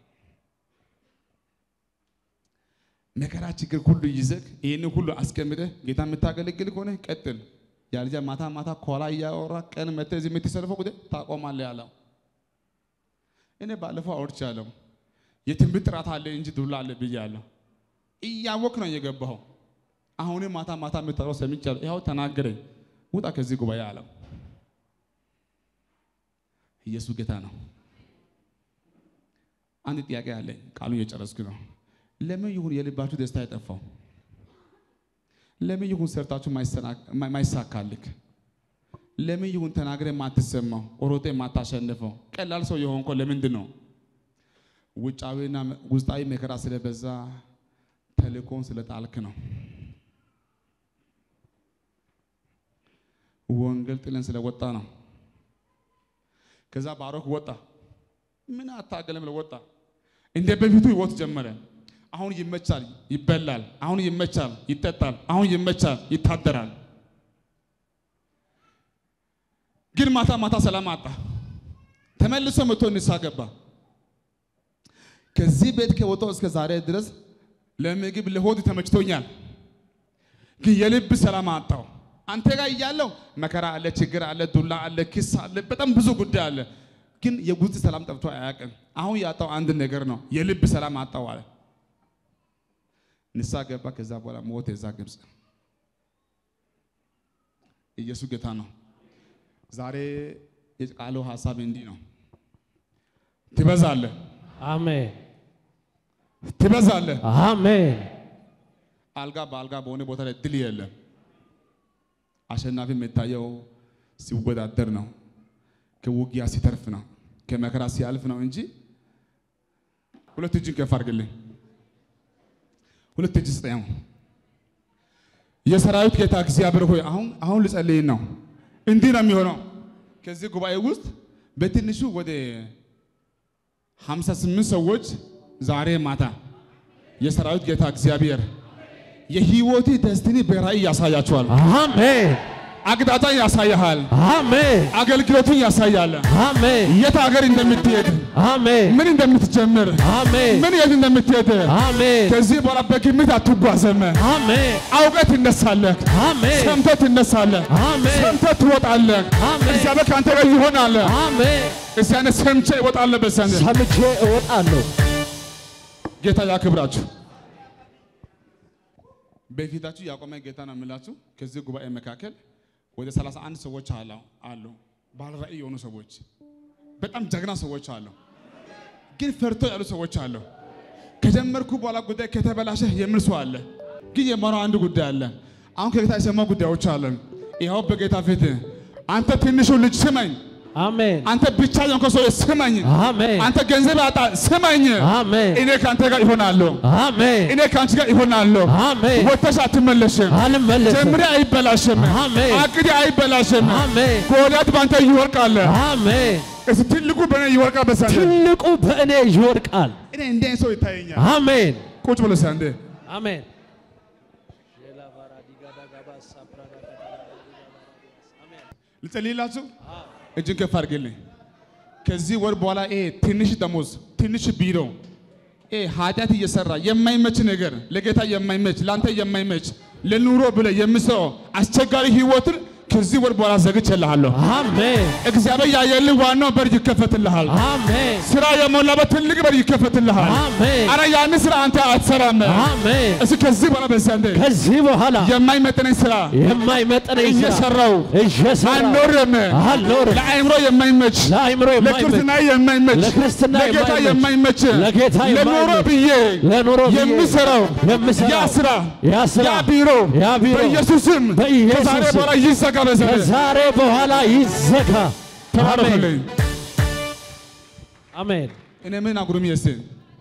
መከራ ችግር ሁሉ ይዘክ ይሄን ሁሉ አስቀምጠህ ጌታ የምታገለግል ከሆነ ቀጥል ያልጃ ማታ ማታ ኮላ ያወራ ቀን መተህ እዚህ የምትሰልፈው ጉዳይ ታቆማለህ ያለው እኔ ባለፈው አውርቻለሁ የትንቢት ጥራት አለ እንጂ ዱላ አለ ብያለሁ እያወክ ነው የገባው አሁን ማታ ማታ የምትጠራው ሰምቻለሁ ይሄው ተናገረኝ ውጣ ከዚህ ጉባኤ አለው ኢየሱስ ጌታ ነው አንድ ጥያቄ አለኝ ቃሉን እየጨረስኩ ነው ለምን ይሁን የልባችሁ ደስታ ያጠፋው ለምን ይሁን ሰርታችሁ ማይሳካልክ ለምን ይሁን ተናግረ ማትሰማው ኦሮቴ ማታሸንፈው ቀላል ሰው የሆንኮ ለምንድን ነው ውጫዊና ውስጣዊ መከራ ስለበዛ ተልኮን ስለጣልክ ነው ወንጌል ጥለን ስለወጣ ነው ከዛ ባሮክ ወጣ ምን አታገለም ለወጣ እንደ በፊቱ ይወት ጀመረ አሁን ይመቻል ይበላል አሁን ይመቻል ይጠጣል አሁን ይመቻል ይታደራል ግን ማታ ማታ ሰላም አጣ ተመልሶ መጥቶ ንስሐ ገባ ከዚህ ቤት ከወጣው እስከ ዛሬ ድረስ ለምግብ ለሆድ ተመችቶኛል ግን የልብ ሰላም አጣው አንተ ጋር ያለው መከራ አለ ችግር አለ ዱላ አለ ክስ አለ በጣም ብዙ ጉዳይ አለ ግን የጉዝ ሰላም ጠፍቶ አያውቅም አሁን ያጣው አንድ ነገር ነው የልብ ሰላም አጣው አለ ንስሐ ገባ ከዛ በኋላ ሞተ እዛ ግብጽ ኢየሱስ ጌታ ነው ዛሬ የቃሉ ሐሳብ እንዲህ ነው ትበዛለህ አሜን ትበዛለህ አሜን አልጋ በአልጋ በሆነ ቦታ ላይ ድል የለም አሸናፊ የምታየው ሲወዳደር ነው ከውጊያ ሲተርፍ ነው ከመከራ ሲያልፍ ነው እንጂ ሁለት እጅን ከፍ አድርግልኝ ሁለት እጅ ስጠኝ የሰራዊት ጌታ እግዚአብሔር ሆይ አሁን አሁን ልጸልይ ነው እንዲህ ነው የሚሆነው ከዚህ ጉባኤ ውስጥ በትንሹ ወደ ሃምሳ ስምንት ሰዎች ዛሬ ማታ የሰራዊት ጌታ እግዚአብሔር የህይወት ደስቲኒ በራይ ያሳያቸዋል አሜን አቅጣጫ ያሳያል አሜን አገልግሎቱን ያሳያል አሜን የት ሀገር እንደምትሄድ አሜን ምን እንደምትጀምር አሜን ምን የት እንደምትሄድ አሜን ከዚህ በኋላ በግምት አትጓዘም አሜን አውቀህ ትነሳለህ አሜን ሰምተህ ትነሳለህ አሜን ሰምተህ ትወጣለህ አሜን እግዚአብሔር ካንተ ጋር ይሆናል አሜን እዚያነ ሰምቼ እወጣለሁ በሰንደ ሰምቼ እወጣለሁ ጌታ ያክብራችሁ በፊታችሁ ያቆመ ጌታ ነው የምላችሁ ከዚህ ጉባኤ መካከል ወደ ሰላሳ አንድ ሰዎች አሉ አሉ ባለ ራእይ የሆኑ ሰዎች በጣም ጀግና ሰዎች አሉ ግን ፈርቶ ያሉ ሰዎች አሉ ከጀመርኩ በኋላ ጉዳይ ከተበላሸ የሚል ሰው አለ ግን የማራው አንድ ጉዳይ አለ አሁን ከጌታ የሰማው ጉዳዮች አሉ ይሄው በጌታ ፊት አንተ ትንሹ ልጅ ስማኝ አሜን አንተ ብቻ የሆንከው ሰው ስማኝ አሜን አንተ ገንዘብ አጣ ስማኝ አሜን እኔ ካንተ ጋር ይሆናለሁ አሜን እኔ ካንቺ ጋር ይሆናለሁ አሜን ወተሽ አትመለሽም አልመለስም ጀምሬ አይበላሽም አሜን አቅዲ አይበላሽም አሜን ጎልያድ ባንተ ይወርቃል አሜን እስ ትልቁ በእኔ ይወርቃል በሰንደ ትልቁ በእኔ ይወርቃል እኔ እንደ ሰው ይታየኛል አሜን ቁጭ ብለህ ሰንደ አሜን ልጸልይላችሁ እጅን ከፍ አድርግልኝ ከዚህ ወር በኋላ ይሄ ትንሽ ደሞዝ ትንሽ ቢሮ ይሄ ኃጢአት እየሰራ የማይመች ነገር ለጌታ የማይመች ላንተ የማይመች ለኑሮ ብለህ የምሰው አስቸጋሪ ህይወትን ከዚህ ወር በኋላ ዘግቼልሃለሁ አሜን እግዚአብሔር ያየልህ ዋናው በር ይከፈትልሃል አሜን ስራ የሞላበት ትልቅ በር ይከፈትልሃል አሜን አረ ያን ስራ አንተ አትሰራም አሜን እሺ ከዚህ በኋላ በሰንደ ከዚህ በኋላ የማይመጥነኝ ስራ የማይመጥነኝ ስራ እየሰራው እየሰራው አልኖርም አልኖርም ለአእምሮ የማይመች ለአእምሮ የማይመች ለክርስትና የማይመች ለክርስትና ለጌታ የማይመች የማይመች ለጌታ ለኑሮ ብዬ ለኑሮ ብዬ የምሰራው የምሰራው ያ ስራ ያ ስራ ያ ቢሮ ያ ቢሮ በኢየሱስም በኢየሱስም ከዛሬ በኋላ ይዘጋ በዘር ከዛሬ በኋላ ይዘጋ። ተባረክልኝ። አሜን። እኔ ምን አጉሩም የሰን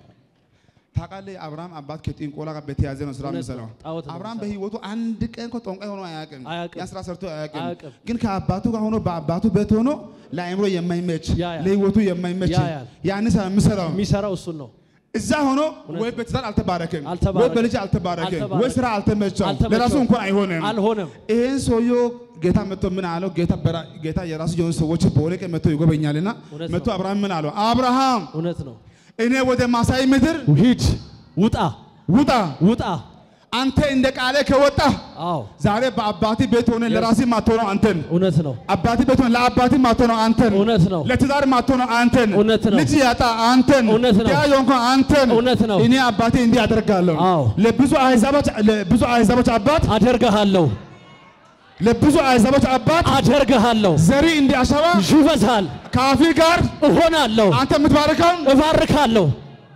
ታውቃለህ አብርሃም አባት ከጥንቆላ ጋር በተያዘ ነው ስራ የሚሰራው። አብርሃም በህይወቱ አንድ ቀን እኮ ጠንቋይ ሆኖ አያውቅም። ያን ስራ ሰርቶ አያውቅም። ግን ከአባቱ ጋር ሆኖ በአባቱ ቤት ሆኖ ለአእምሮ የማይመች ለህይወቱ የማይመች ያን ስራ የሚሰራው የሚሰራው እሱ ነው። እዛ ሆኖ ወይ በትዳር አልተባረከም ወይ በልጅ አልተባረከም ወይ ስራ አልተመቸም ለራሱ እንኳን አይሆንም አልሆነም። ይሄን ሰውዬው ጌታ መጥቶ ምን አለው? ጌታ በራ ጌታ የራሱ የሆኑ ሰዎች በወለቀ መጥቶ ይጎበኛልና መጥቶ አብርሃም ምን አለው? አብርሃም እውነት ነው እኔ ወደ ማሳይ ምድር ሂድ ውጣ ውጣ ውጣ አንተ እንደ ቃሌ ከወጣ አዎ ዛሬ በአባቲ ቤት ሆነ ለራሲ ማተነው አንተን እውነት ነው። አባቲ ቤት ሆነ ለአባቲ ማተነው አንተን እውነት ነው። ለትዳር ማተነው አንተን እውነት ነው። ልጅ ያጣ አንተን ያ የሆንኩ አንተን እውነት ነው። እኔ አባቴ እንዲህ አደርጋለሁ ለብዙ አሕዛቦች ለብዙ አሕዛቦች አባት አደርጋለሁ ለብዙ አሕዛቦች አባት አደርጋለሁ ዘሪ እንደ አሸዋ ይበዛል ካፊ ጋር እሆናለሁ አንተ የምትባረከው እባርካለሁ።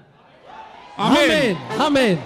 አሜን አሜን።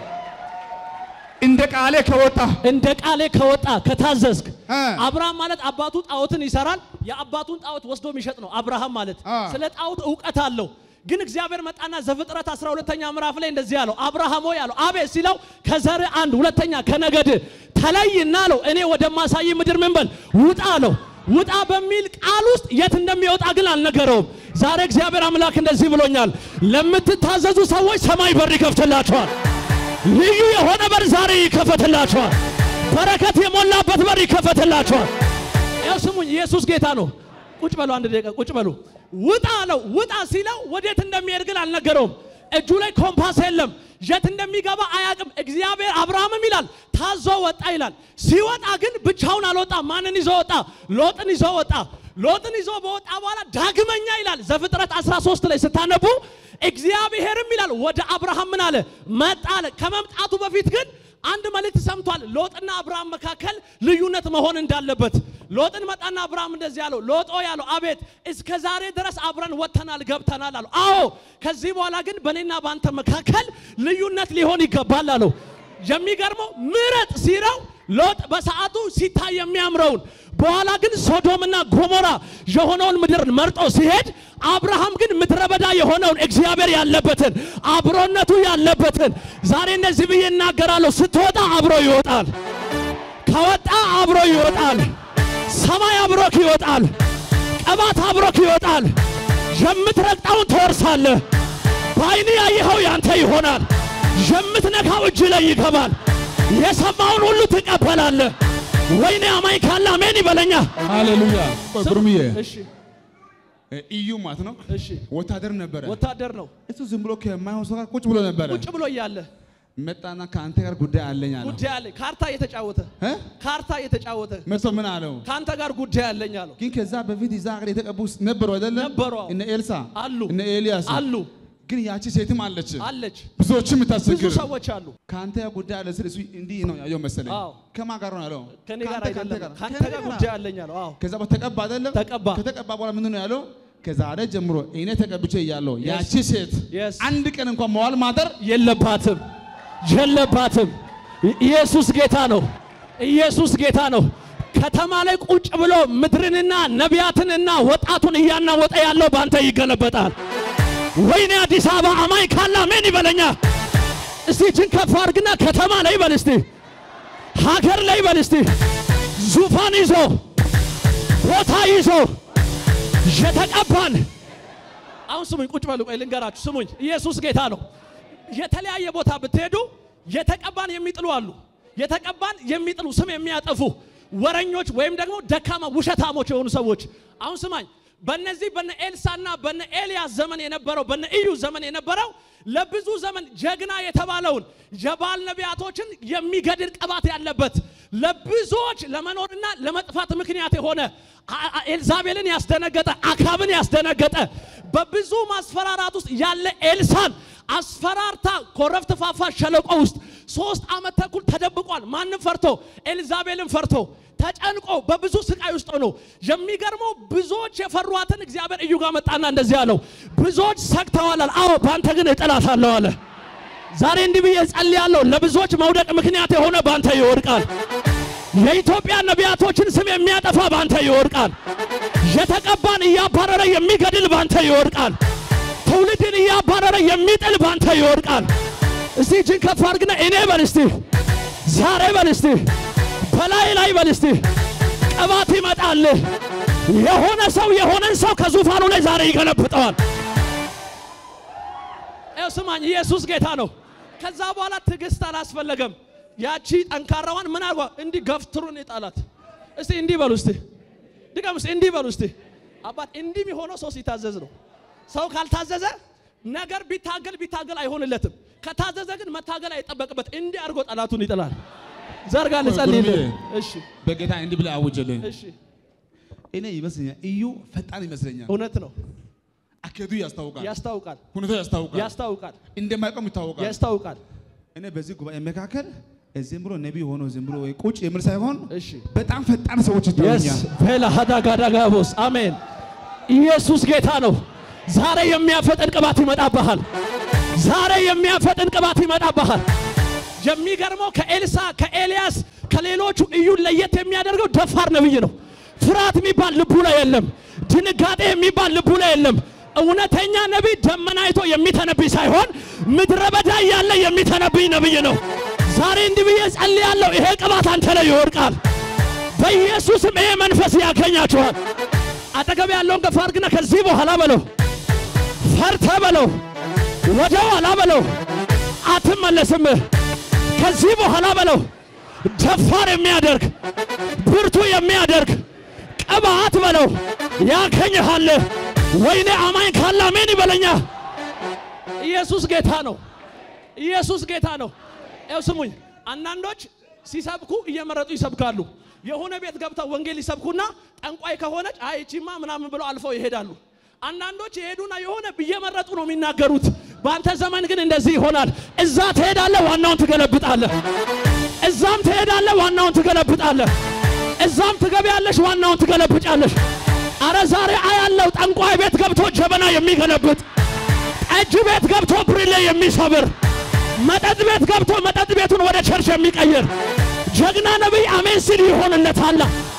እንደ ቃሌ ከወጣ እንደ ቃሌ ከወጣ ከታዘዝክ አብርሃም ማለት አባቱ ጣዖትን ይሰራል የአባቱን ጣዖት ወስዶ የሚሸጥ ነው አብርሃም ማለት ስለ ጣዖት ዕውቀት አለው። ግን እግዚአብሔር መጣና ዘፍጥረት አስራ ሁለተኛ ምዕራፍ ላይ እንደዚህ ያለው አብርሃም ሆይ ያለው አቤት ሲለው ከዘር አንድ ሁለተኛ ከነገድ ተለይና አለው እኔ ወደ ማሳይ ምድር ምን በል ውጣ አለው። ውጣ በሚል ቃል ውስጥ የት እንደሚወጣ ግን አልነገረውም። ዛሬ እግዚአብሔር አምላክ እንደዚህ ብሎኛል ለምትታዘዙ ሰዎች ሰማይ በር ይከፍትላቸዋል። ልዩ የሆነ በር ዛሬ ይከፈትላቸዋል። በረከት የሞላበት በር ይከፈትላቸዋል። ያው ስሙኝ ኢየሱስ ጌታ ነው። ቁጭ በሉ አንድ ደቂቃ ቁጭ በሉ። ውጣ አለው ውጣ ሲለው ወዴት እንደሚሄድ ግን አልነገረውም። እጁ ላይ ኮምፓስ የለም የት እንደሚገባ አያውቅም። እግዚአብሔር አብርሃምም ይላል ታዞ ወጣ ይላል። ሲወጣ ግን ብቻውን አልወጣም። ማንን ይዞ ወጣ? ሎጥን ይዞ ወጣ። ሎጥን ይዞ በወጣ በኋላ ዳግመኛ ይላል ዘፍጥረት አስራ ሶስት ላይ ስታነቡ እግዚአብሔርም ይላል ወደ አብርሃም ምን አለ መጣ አለ። ከመምጣቱ በፊት ግን አንድ መልእክት ሰምቷል ሎጥና አብርሃም መካከል ልዩነት መሆን እንዳለበት። ሎጥን መጣና አብርሃም እንደዚህ ያለው ሎጦ ያለው አቤት እስከ ዛሬ ድረስ አብረን ወተናል ገብተናል አለው። አዎ ከዚህ በኋላ ግን በኔና ባንተ መካከል ልዩነት ሊሆን ይገባል አለው። የሚገርመው ምረጥ ሲለው ሎጥ በሰዓቱ ሲታይ የሚያምረውን በኋላ ግን ሶዶምና ጎሞራ የሆነውን ምድር መርጦ ሲሄድ አብርሃም ግን ምድረበዳ የሆነውን እግዚአብሔር ያለበትን አብሮነቱ ያለበትን ዛሬ እንደዚህ ብዬ እናገራለሁ ስትወጣ አብሮ ይወጣል ከወጣ አብሮ ይወጣል ሰማይ አብሮክ ይወጣል ቅባት አብሮክ ይወጣል የምትረግጠውን ትወርሳለህ ባይኔ ያየኸው ያንተ ይሆናል የምትነካው እጅ ላይ ይገባል የሰማውን ሁሉ ትቀበላለህ። ወይኔ አማኝ ካለ አሜን ይበለኛ። ሃሌሉያ። ቆርቁርምዬ እሺ እዩ ማለት ነው። እሺ ወታደር ነበር ወታደር ነው እሱ ዝም ብሎ ከማይሆን ሰው ጋር ቁጭ ብሎ ነበር ቁጭ ብሎ ያለ መጣና ካንተ ጋር ጉዳይ አለኝ አለው። ጉዳይ አለ ካርታ እየተጫወተ እ ካርታ እየተጫወተ መጥቶ ምን አለው? ካንተ ጋር ጉዳይ አለኝ አለው። ግን ከዛ በፊት ይዛ ጋር የተቀቡስ ነበሩ አይደለ? ነበሩ እነ ኤልሳ አሉ እነ ኤልያስ አሉ። ግን ያቺ ሴትም አለች አለች ብዙዎችም ታስገር ብዙ ሰዎች አሉ። ካንተ ጉዳይ አለ ስለዚህ እንዲህ ነው ያየው መሰለኝ። ከማን ጋር ነው ያለው? ከኔ ጋር አይደለም ካንተ ጋር ጉዳይ አለኝ አለው። አዎ ከዛ በተቀባ አይደለም ተቀባ ከተቀባ በኋላ ምን ነው ያለው? ከዛሬ ጀምሮ እኔ ተቀብቼ ያለው ያቺ ሴት አንድ ቀን እንኳን መዋል ማደር የለባትም የለባትም። ኢየሱስ ጌታ ነው ኢየሱስ ጌታ ነው። ከተማ ላይ ቁጭ ብሎ ምድርንና ነቢያትንና ወጣቱን እያናወጠ ያለው ባንተ ይገለበጣል። ወይኔ አዲስ አበባ አማኝ ካለ አሜን ይበለኛ። እስቲ እጅን ከፍ አድርግና ከተማ ላይ በል እስቲ ሀገር ላይ በል እስቲ ዙፋን ይዞ ቦታ ይዞ የተቀባን አሁን ስሙኝ ቁጭ በሉ ቆይ ልንገራችሁ ስሙኝ ኢየሱስ ጌታ ነው። የተለያየ ቦታ ብትሄዱ የተቀባን የሚጥሉ አሉ የተቀባን የሚጥሉ ስም የሚያጠፉ ወረኞች ወይም ደግሞ ደካማ ውሸታሞች የሆኑ ሰዎች አሁን ስማኝ በእነዚህ በነ ኤልሳና በነ ኤልያስ ዘመን የነበረው በነ ኢዩ ዘመን የነበረው ለብዙ ዘመን ጀግና የተባለውን የባል ነቢያቶችን የሚገድል ቅባት ያለበት ለብዙዎች ለመኖርና ለመጥፋት ምክንያት የሆነ ኤልዛቤልን ያስደነገጠ አካብን ያስደነገጠ በብዙ ማስፈራራት ውስጥ ያለ ኤልሳን አስፈራርታ ኮረፍት ፋፋ ሸለቆ ውስጥ ሶስት አመት ተኩል ተደብቋል። ማንም ፈርቶ ኤልዛቤልን ፈርቶ ተጨንቆ በብዙ ስቃይ ውስጥ ነው። የሚገርመው ብዙዎች የፈሯትን እግዚአብሔር እዩ ጋር መጣና እንደዚህ ያለው ብዙዎች ሰግተዋል። አዎ ባንተ ግን እጠላታለሁ አለ። ዛሬ እንዲህ ብዬ ጸልያለሁ ለብዙዎች መውደቅ ምክንያት የሆነ ባንተ ይወድቃል። የኢትዮጵያ ነቢያቶችን ስም የሚያጠፋ ባንተ ይወርቃል የተቀባን ያባረረ የሚገድል ባንተ ይወርቃል ትውልድን ያባረረ የሚጥል ባንተ ይወርቃል እስቲ እጅን ከፍ አድርግና እኔ በልስቲ ዛሬ በልስቲ በላይ ላይ በልስቲ ቅባት ይመጣል የሆነ ሰው የሆነን ሰው ከዙፋኑ ላይ ዛሬ ይገለብጠዋል እስማኝ ኢየሱስ ጌታ ነው ከዛ በኋላ ትግስት አላስፈለገም ያቺ ጠንካራዋን ምን አርጓ እንዲ ገፍትሩን ይጣላት እስቲ እንዲ በሉ እስቲ ድጋምስ እንዲ በሉ እስቲ አባት እንዲ የሚሆነው ሰው ሲታዘዝ ነው ሰው ካልታዘዘ ነገር ቢታገል ቢታገል አይሆንለትም ከታዘዘ ግን መታገል አይጠበቅበት እንዲ አርጎ ጣላቱን ይጣላል ዘርጋ ለጸልይልህ እሺ በጌታ እንዲ ብለ አውጀልህ እሺ እኔ ይመስለኛል እዩ ፈጣን ይመስለኛል እውነት ነው አከዱ ያስታውቃል ያስታውቃል ሁኔታው ያስታውቃል ያስታውቃል እንደማይቆም ይታወቃል ያስታውቃል እኔ በዚህ ጉባኤ መካከል እዚህም ብሎ ነብይ ሆኖ ዝም ብሎ ቁጭ የምር ሳይሆን እሺ በጣም ፈጣን ሰዎች ይታዩኛል yes በላ ሀዳጋዳጋቦስ አሜን ኢየሱስ ጌታ ነው ዛሬ የሚያፈጥን ቅባት ይመጣብሃል ዛሬ የሚያፈጥን ቅባት ይመጣብሃል የሚገርመው ከኤልሳ ከኤልያስ ከሌሎቹ እዩን ለየት የሚያደርገው ደፋር ነብይ ነው ፍርሃት የሚባል ልቡ ላይ የለም ድንጋጤ የሚባል ልቡ ላይ የለም እውነተኛ ነብይ ደመና አይቶ የሚተነብይ ሳይሆን ምድረ በዳ ያለ የሚተነብይ ነብይ ነው ዛሬ እንዲብዬ ጸልያለሁ ይሄ ቅባት አንተ ላይ ይወርቃል በኢየሱስም ይሄ መንፈስ ያገኛችኋል አጠገብ ያለውን ገፋ አድርግና ከዚህ በኋላ በለው ፈርተ በለው ወደ ኋላ በለው አትመለስም ከዚህ በኋላ በለው ደፋር የሚያደርግ ብርቱ የሚያደርግ ቅባት በለው ያገኛል ወይኔ አማኝ ካለ አሜን ይበለኛ ኢየሱስ ጌታ ነው ኢየሱስ ጌታ ነው ያው ስሙኝ አንዳንዶች ሲሰብኩ እየመረጡ ይሰብካሉ የሆነ ቤት ገብተው ወንጌል ይሰብኩና ጠንቋይ ከሆነች አይቺማ ምናምን ብለው አልፈው ይሄዳሉ አንዳንዶች ይሄዱና የሆነ እየመረጡ ነው የሚናገሩት ባንተ ዘመን ግን እንደዚህ ይሆናል እዛ ትሄዳለህ ዋናውን ትገለብጣለህ እዛም ትሄዳለህ ዋናውን ትገለብጣለህ እዛም ትገቢያለሽ ዋናውን ትገለብጫለሽ አረ ዛሬ አያለው ጠንቋይ ቤት ገብቶ ጀበና የሚገለብጥ ጠጅ ቤት ገብቶ ብርሌ የሚሰብር መጠጥ ቤት ገብቶ መጠጥ ቤቱን ወደ ቸርች የሚቀይር ጀግና ነብይ አሜን ሲል ይሆንለታል